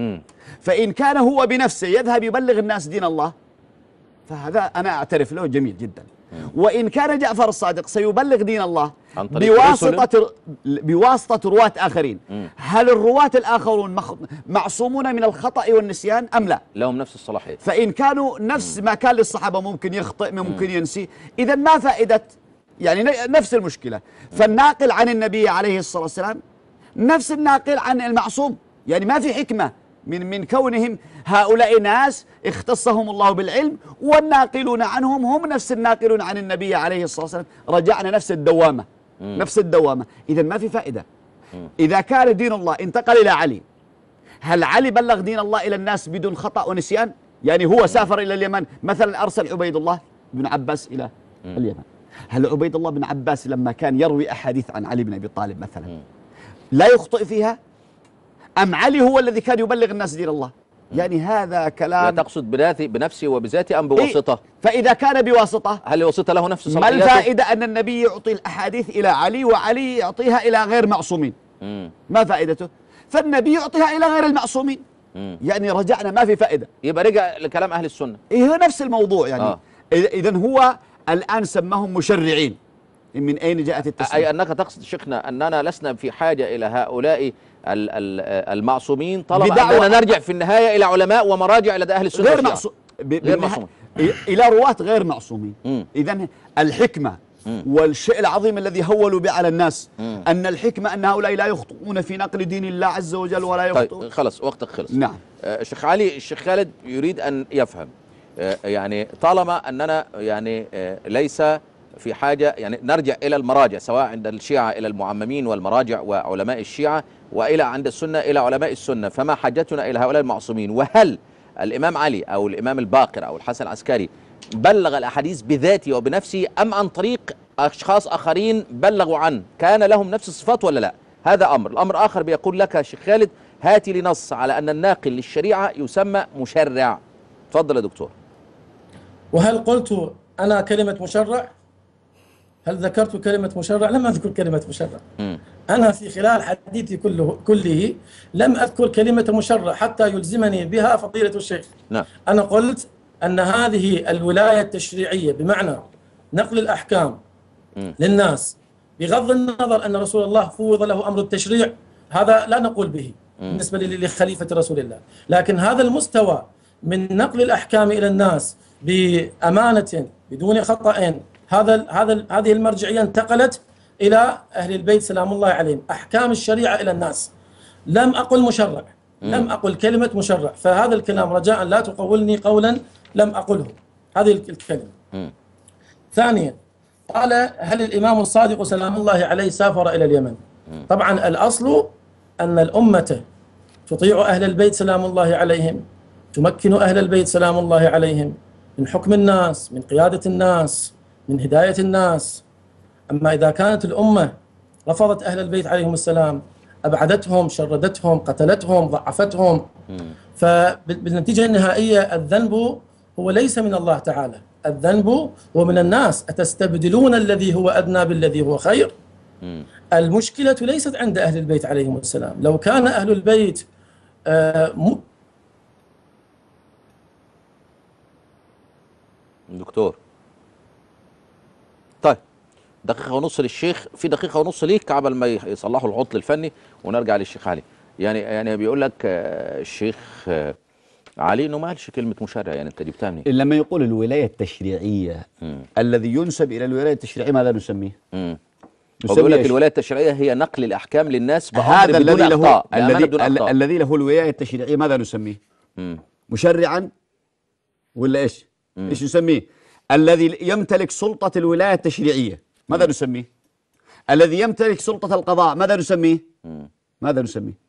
B: فإن كان هو بنفسه يذهب يبلغ الناس دين الله فهذا أنا أعترف له جميل جدا. وإن كان جعفر الصادق سيبلغ دين الله بواسطة بواسطة رواة آخرين، هل الرواة الآخرون معصومون من الخطأ والنسيان أم لا؟
A: لهم نفس الصلاحية.
B: فإن كانوا نفس ما كان للصحابة، ممكن يخطئ، ممكن ينسي، إذا ما فائدة؟ يعني نفس المشكلة. فالناقل عن النبي عليه الصلاة والسلام نفس الناقل عن المعصوم، يعني ما في حكمة من من كونهم هؤلاء ناس اختصهم الله بالعلم، والناقلون عنهم هم نفس الناقلون عن النبي عليه الصلاة والسلام، رجعنا نفس الدوامة. مم. نفس الدوامة. إذا ما في فائدة. مم. إذا كان دين الله انتقل إلى علي، هل علي بلغ دين الله إلى الناس بدون خطأ ونسيان؟ يعني هو سافر إلى اليمن مثلا، أرسل عبيد الله بن عباس إلى مم. اليمن، هل عبيد الله بن عباس لما كان يروي أحاديث عن علي بن أبي طالب مثلا مم. لا يخطئ فيها؟ أم علي هو الذي كان يبلغ الناس دين الله؟ يعني هذا كلام.
A: لا تقصد بذاتي بنفسه وبذاته أم بواسطة؟
B: إيه؟ فإذا كان بواسطة،
A: هل الواسطة له نفس صلاحياته؟
B: ما الفائدة أن النبي يعطي الأحاديث إلى علي وعلي يعطيها إلى غير معصومين؟ مم. ما فائدته؟ فالنبي يعطيها إلى غير المعصومين. مم. يعني رجعنا ما في فائدة.
A: يبقى رجع لكلام أهل السنة.
B: إيه نفس الموضوع يعني. آه. إذن هو الآن سماهم مشرعين. من أين جاءت التسمية؟
A: أي أنك تقصد شيخنا أننا لسنا في حاجة إلى هؤلاء المعصومين، طالما أننا نرجع في النهاية إلى علماء ومراجع لدى أهل السنة
B: غير معصوم، غير معصوم إلى رواة غير معصومين. إذن الحكمة مم. والشيء العظيم الذي هولوا به على الناس مم. أن الحكمة أن هؤلاء لا يخطئون في نقل دين الله عز وجل ولا يخطئون.
A: طيب خلص وقتك خلص.
B: نعم.
A: آه الشيخ علي، الشيخ خالد يريد أن يفهم آه يعني طالما أننا يعني آه ليس في حاجة، يعني نرجع إلى المراجع، سواء عند الشيعة إلى المعممين والمراجع وعلماء الشيعة، وإلى عند السنة إلى علماء السنة، فما حاجتنا إلى هؤلاء المعصومين؟ وهل الإمام علي أو الإمام الباقر أو الحسن العسكري بلغ الأحاديث بذاته وبنفسه أم عن طريق أشخاص آخرين بلغوا عنه؟ كان لهم نفس الصفات ولا لا؟ هذا أمر. الأمر آخر بيقول لك شيخ خالد هاتي لي نص على أن الناقل للشريعة يسمى مشرع. تفضل يا دكتور.
C: وهل قلت أنا كلمة مشرع؟ هل ذكرت كلمة مشرع؟ لم أذكر كلمة مشرع. م. أنا في خلال حديثي كله كله لم أذكر كلمة مشرع حتى يلزمني بها فضيلة الشيخ.
A: نعم.
C: أنا قلت أن هذه الولاية التشريعية بمعنى نقل الأحكام م. للناس، بغض النظر أن رسول الله فوض له أمر التشريع، هذا لا نقول به م. بالنسبة لخليفة رسول الله، لكن هذا المستوى من نقل الأحكام إلى الناس بأمانة بدون خطأ، هذا هذا هذه المرجعية انتقلت إلى أهل البيت سلام الله عليهم، أحكام الشريعة إلى الناس. لم أقل مشرع، لم أقل كلمة مشرع، فهذا الكلام رجاء لا تقولني قولا لم أقله، هذه الكلمة. م. ثانيا قال هل الإمام الصادق سلام الله عليه سافر إلى اليمن؟ م. طبعا الأصل أن الأمة تطيع أهل البيت سلام الله عليهم، تمكن أهل البيت سلام الله عليهم من حكم الناس، من قيادة الناس، من هداية الناس. أما إذا كانت الأمة رفضت أهل البيت عليهم السلام، أبعدتهم، شردتهم، قتلتهم، ضعفتهم، فبالنتيجة النهائية الذنب هو ليس من الله تعالى، الذنب هو من الناس. أتستبدلون الذي هو أدنى بالذي هو خير؟ المشكلة ليست عند أهل البيت عليهم السلام. لو كان أهل البيت آه م...
A: دكتور طيب دقيقة ونص للشيخ، في دقيقة ونص ليك قبل ما يصلحوا العطل الفني ونرجع للشيخ علي. يعني يعني بيقول لك الشيخ علي انه ما قالش كلمه مشرع، يعني انت جبتها منين؟
B: لما يقول الولايه التشريعيه،
A: مم.
B: الذي ينسب الى الولايه التشريعيه ماذا نسميه؟
A: امم هو بيقول لك الولايه التشريعيه هي نقل الاحكام للناس بامر بدون
B: الذي له
A: اخطاء،
B: الذي
A: بدون اخطاء.
B: الذي له الولايه التشريعيه ماذا نسميه؟
A: مم.
B: مشرعا ولا ايش؟
A: مم.
B: ايش نسميه؟ الذي يمتلك سلطه الولايه التشريعيه ماذا
A: مم.
B: نسميه؟ الذي يمتلك سلطه القضاء ماذا نسميه؟
A: مم.
B: ماذا نسميه؟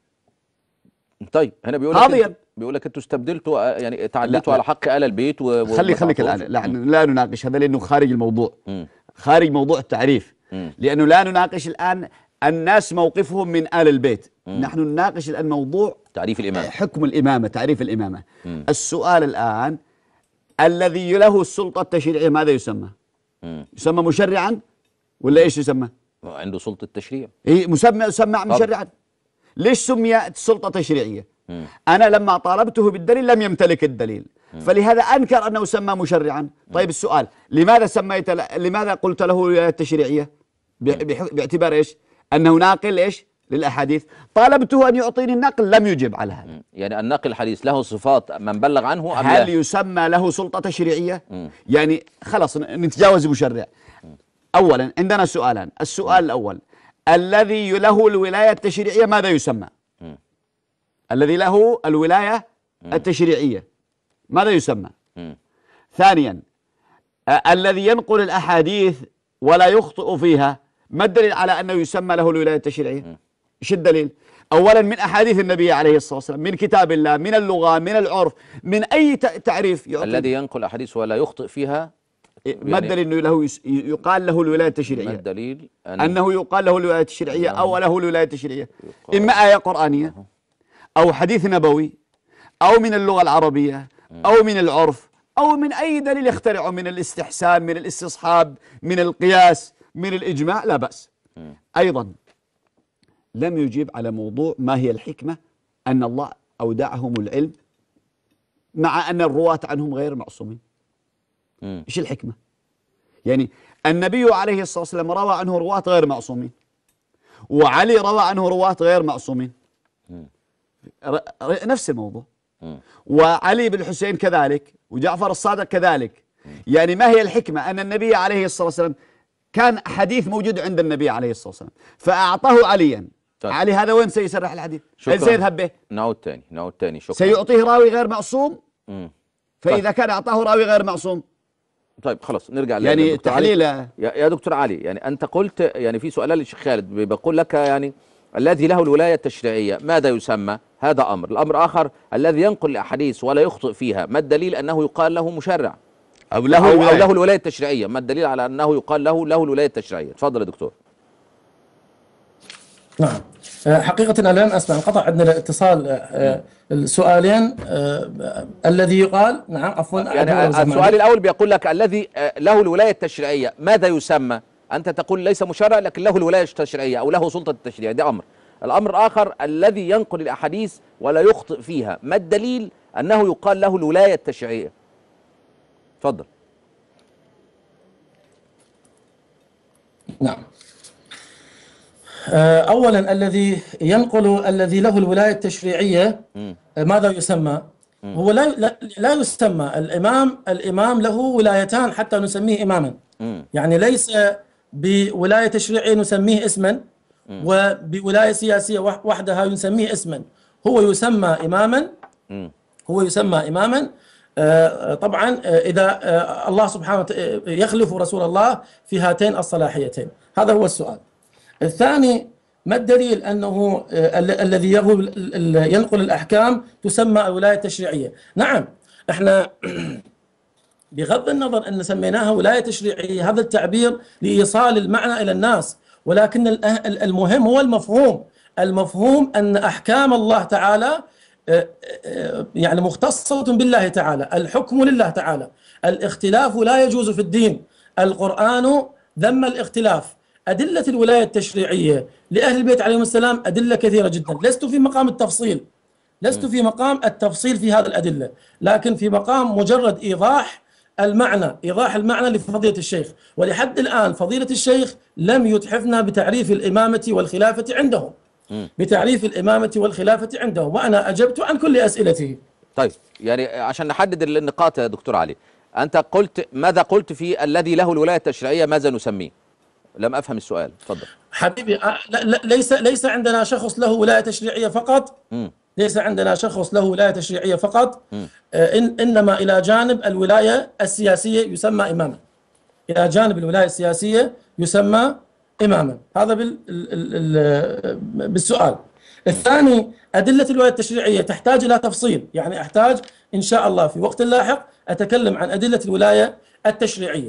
A: طيب هنا بيقول لك
B: قاضيا.
A: بيقول لك انتوا استبدلتوا، يعني تعديتوا على حق آل البيت و...
B: خلي خليك الان لا, لا نناقش هذا لانه خارج الموضوع.
A: مم.
B: خارج موضوع التعريف.
A: مم.
B: لانه لا نناقش الان الناس موقفهم من آل البيت.
A: مم.
B: نحن نناقش الان موضوع
A: تعريف الامام،
B: حكم الامامه، تعريف الامامه.
A: مم.
B: السؤال الان الذي له السلطه التشريعيه ماذا يسمى؟
A: مم.
B: يسمى مشرعا ولا ايش يسمى؟
A: عنده سلطه التشريع.
B: إيه مسمى يسمى مشرعا. ليش سمي سلطه تشريعيه؟
A: مم.
B: انا لما طالبته بالدليل لم يمتلك الدليل، مم. فلهذا انكر انه سمى مشرعا. طيب السؤال لماذا سميت لماذا قلت له الولايه التشريعيه؟ باعتبار ايش؟ انه ناقل ايش؟ للاحاديث. طالبته ان يعطيني النقل لم يجب على هذا.
A: يعني الناقل الحديث له صفات من بلغ عنه أم
B: هل
A: لا؟
B: يسمى له سلطه تشريعيه؟
A: مم.
B: يعني خلاص نتجاوز مشرع. اولا عندنا سؤالان، السؤال الاول الذي له الولايه التشريعيه ماذا يسمى؟
A: مم.
B: الذي له الولايه مم. التشريعيه ماذا يسمى؟
A: مم.
B: ثانيا الذي ينقل الاحاديث ولا يخطئ فيها ما الدليل على انه يسمى له الولايه التشريعيه؟ ايش الدليل؟ اولا من احاديث النبي عليه الصلاه والسلام، من كتاب الله، من اللغه، من العرف، من اي تعريف يعطي.
A: الذي ينقل احاديث ولا يخطئ فيها
B: ما الدليل انه له يقال له الولايه التشريعيه؟
A: ما الدليل
B: أن انه يقال له الولايه التشريعيه او له الولايه التشريعيه؟
A: يقال.
B: اما ايه قرانيه او حديث نبوي او من اللغه العربيه او من العرف او من اي دليل يخترعه، من الاستحسان، من الاستصحاب، من القياس، من الاجماع، لا باس. ايضا لم يجيب على موضوع ما هي الحكمه ان الله اودعهم العلم مع ان الرواة عنهم غير معصومين. ايش الحكمه؟ يعني النبي عليه الصلاه والسلام روى عنه رواة غير معصومين، وعلي روى عنه رواة غير معصومين، نفس الموضوع. وعلي بن الحسين كذلك، وجعفر الصادق كذلك. يعني ما هي الحكمه ان النبي عليه الصلاه والسلام كان حديث موجود عند النبي عليه الصلاه والسلام فاعطاه عليا. طيب. علي هذا وين سيسرح الحديث؟ هل سيذهب به؟
A: نعود تاني نعود تاني شكرا.
B: سيعطيه راوي غير معصوم.
A: مم.
B: فاذا
A: طيب.
B: كان اعطاه راوي غير معصوم،
A: طيب خلاص نرجع
B: يعني تحليل.
A: يا, يا دكتور علي، يعني انت قلت يعني في سؤال للشيخ خالد بقول لك يعني الذي له الولايه التشريعيه ماذا يسمى؟ هذا امر، الامر اخر الذي ينقل الاحاديث ولا يخطئ فيها ما الدليل انه يقال له مشرع؟
B: او له
A: أو,
B: الولاية.
A: أو له الولايه التشريعيه، ما الدليل على انه يقال له له الولايه التشريعيه؟ تفضل يا دكتور.
C: نعم حقيقة أنا لم أسمع، انقطع عندنا الاتصال. السؤالين الذي يقال نعم عفوا
A: يعني السؤال الأول بيقول لك الذي له الولاية التشريعية ماذا يسمى؟ أنت تقول ليس مشرع لكن له الولاية التشريعية أو له سلطة التشريع، ده أمر. الأمر الآخر الذي ينقل الأحاديث ولا يخطئ فيها ما الدليل أنه يقال له الولاية التشريعية؟ تفضل.
C: نعم أولا الذي ينقل الذي له الولاية التشريعية ماذا يسمى؟ هو لا لا, لا يسمى الإمام. الإمام له ولايتان حتى نسميه إماما. يعني ليس بولاية تشريعية نسميه اسما وبولاية سياسية وحدها نسميه اسما. هو يسمى إماما هو يسمى إماما طبعا إذا الله سبحانه وتعالى يخلف رسول الله في هاتين الصلاحيتين. هذا هو السؤال. الثاني ما الدليل أنه الذي ينقل الأحكام تسمى الولاية التشريعية؟ نعم احنا بغض النظر أن سميناها ولاية تشريعية هذا التعبير لإيصال المعنى إلى الناس، ولكن المهم هو المفهوم. المفهوم أن أحكام الله تعالى يعني مختصة بالله تعالى، الحكم لله تعالى، الاختلاف لا يجوز في الدين، القرآن ذم الاختلاف. أدلة الولاية التشريعية لأهل البيت عليهم السلام أدلة كثيرة جدا، لست في مقام التفصيل لست في مقام التفصيل في هذه الأدلة، لكن في مقام مجرد إيضاح المعنى إيضاح المعنى لفضيلة الشيخ. ولحد الآن فضيلة الشيخ لم يتحفنا بتعريف الإمامة والخلافة عندهم بتعريف الإمامة والخلافة عندهم وأنا أجبت عن كل أسئلته.
A: طيب يعني عشان نحدد النقاط يا دكتور علي، أنت قلت ماذا قلت في الذي له الولاية التشريعية ماذا نسميه؟ لم أفهم السؤال، تفضل.
C: حبيبي أه لا لا ليس ليس عندنا شخص له ولاية تشريعية فقط.
A: م.
C: ليس عندنا شخص له ولاية تشريعية فقط.
A: م.
C: آه إن إنما إلى جانب الولاية السياسية يسمى إماما. إلى جانب الولاية السياسية يسمى إماما. هذا بال ال ال بالسؤال. الثاني، أدلة الولاية التشريعية تحتاج إلى تفصيل، يعني أحتاج إن شاء الله في وقت لاحق أتكلم عن أدلة الولاية التشريعية،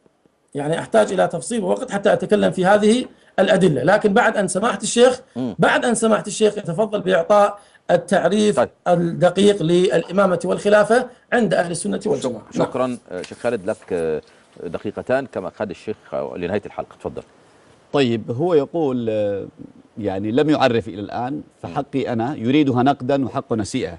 C: يعني أحتاج إلى تفصيل ووقت حتى أتكلم في هذه الأدلة. لكن بعد أن سماحة الشيخ بعد أن سماحة الشيخ يتفضل بإعطاء التعريف طيب. الدقيق للإمامة والخلافة عند أهل السنة والجماعة.
A: شكرا نعم. شيخ خالد لك دقيقتان كما أخذ الشيخ لنهاية الحلقة، تفضل.
B: طيب هو يقول يعني لم يعرف إلى الآن، فحقي أنا يريدها نقدا وحق نسيئة.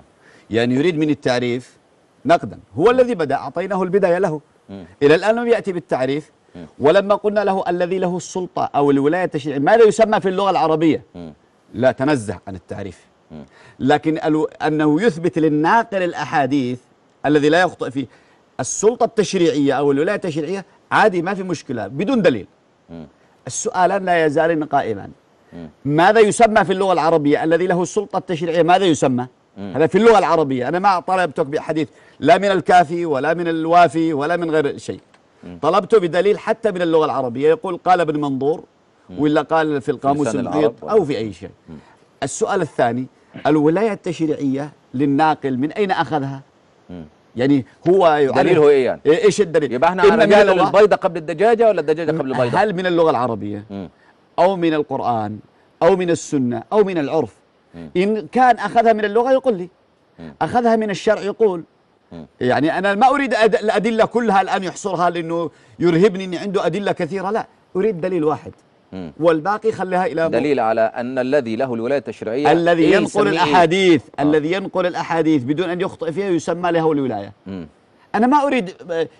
B: يعني يريد من التعريف نقدا، هو الذي بدأ، أعطيناه البداية له. م. إلى الآن لم يأتي بالتعريف. م. ولما قلنا له الذي له السلطة أو الولاية التشريعية ماذا يسمى في اللغة العربية؟ م. لا تنزه عن التعريف. م. لكن أنه يثبت للناقل الأحاديث الذي لا يخطئ فيه السلطة التشريعية أو الولاية التشريعية عادي، ما في مشكلة بدون دليل. م. السؤالان لا يزالان قائمان. م. ماذا يسمى في اللغة العربية الذي له السلطة التشريعية؟ ماذا يسمى؟ م. هذا في اللغة العربية. أنا ما طلبتك بحديث لا من الكافي ولا من الوافي ولا من غير شيء. م. طلبته بدليل حتى من اللغة العربية، يقول قال ابن منظور م. ولا قال في القاموس المحيط أو في أي شيء. م. السؤال الثاني، الولاية التشريعية للناقل من أين أخذها؟ م. يعني هو يعرف
A: دليله إيه يعني؟
B: إيش الدليل؟
A: يبقى احنا رجال البيضة قبل الدجاجة ولا الدجاجة قبل البيضة؟
B: هل من اللغة العربية م. أو من القرآن أو من السنة أو من العرف؟ م. إن كان أخذها من اللغة يقول لي، م. أخذها من الشرع يقول. م. يعني أنا ما أريد الأدلة كلها الآن يحصرها لأنه يرهبني أن عنده أدلة كثيرة، لا، أريد دليل واحد. م. والباقي خليها إلى
A: دليل على أن الذي له الولاية التشريعية
B: الذي إيه ينقل الأحاديث إيه؟ آه. الذي ينقل الأحاديث بدون أن يخطئ فيها يسمى له الولاية. م. أنا ما أريد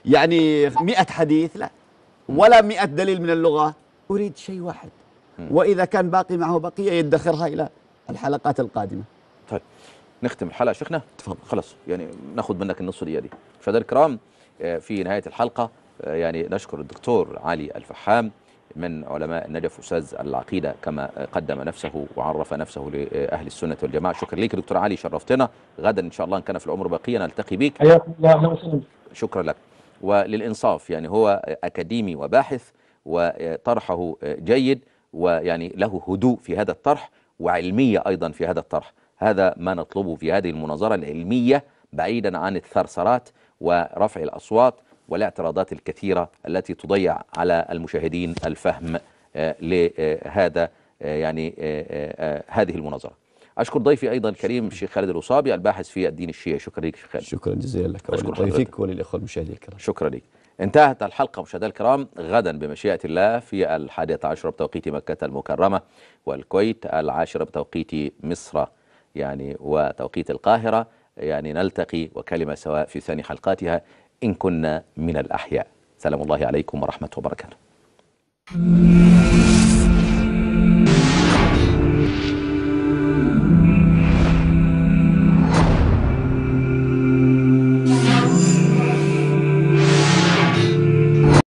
B: يعني مئة حديث، لا، ولا مئة دليل من اللغة، أريد شيء واحد. م. وإذا كان باقي معه بقية يدخرها إلى الحلقات القادمة.
A: طيب نختم الحلقة شيخنا،
B: تفضل.
A: خلاص يعني ناخذ منك النص دقيقة دي. مشاهدينا الكرام، في نهاية الحلقة يعني نشكر الدكتور علي الفحام من علماء النجف، أستاذ العقيدة، كما قدم نفسه وعرف نفسه لأهل السنة والجماعة. شكرا لك دكتور علي، شرفتنا. غدا إن شاء الله إن كان في العمر بقية نلتقي بك.
C: حياكم الله، أهلا وسهلا.
A: شكرا لك. وللإنصاف يعني هو أكاديمي وباحث وطرحه جيد، ويعني له هدوء في هذا الطرح وعلمية أيضا في هذا الطرح. هذا ما نطلبه في هذه المناظرة العلمية، بعيدا عن الثرثرات ورفع الأصوات والاعتراضات الكثيرة التي تضيع على المشاهدين الفهم لهذا يعني هذه المناظرة. أشكر ضيفي أيضا الكريم الشيخ خالد الوصابي، الباحث في الدين الشيعي. شكرا لك شيخ خالد.
B: شكرا جزيلا لك ولضيفك وللإخوة المشاهدين الكرام.
A: شكرا لك. انتهت الحلقة مشاهدينا الكرام. غدا بمشيئة الله في الحادية عشرة بتوقيت مكة المكرمة والكويت، العاشرة بتوقيت مصر يعني وتوقيت القاهرة، يعني نلتقي وكلمة سواء في ثاني حلقاتها إن كنا من الأحياء. سلام الله عليكم ورحمة وبركاته.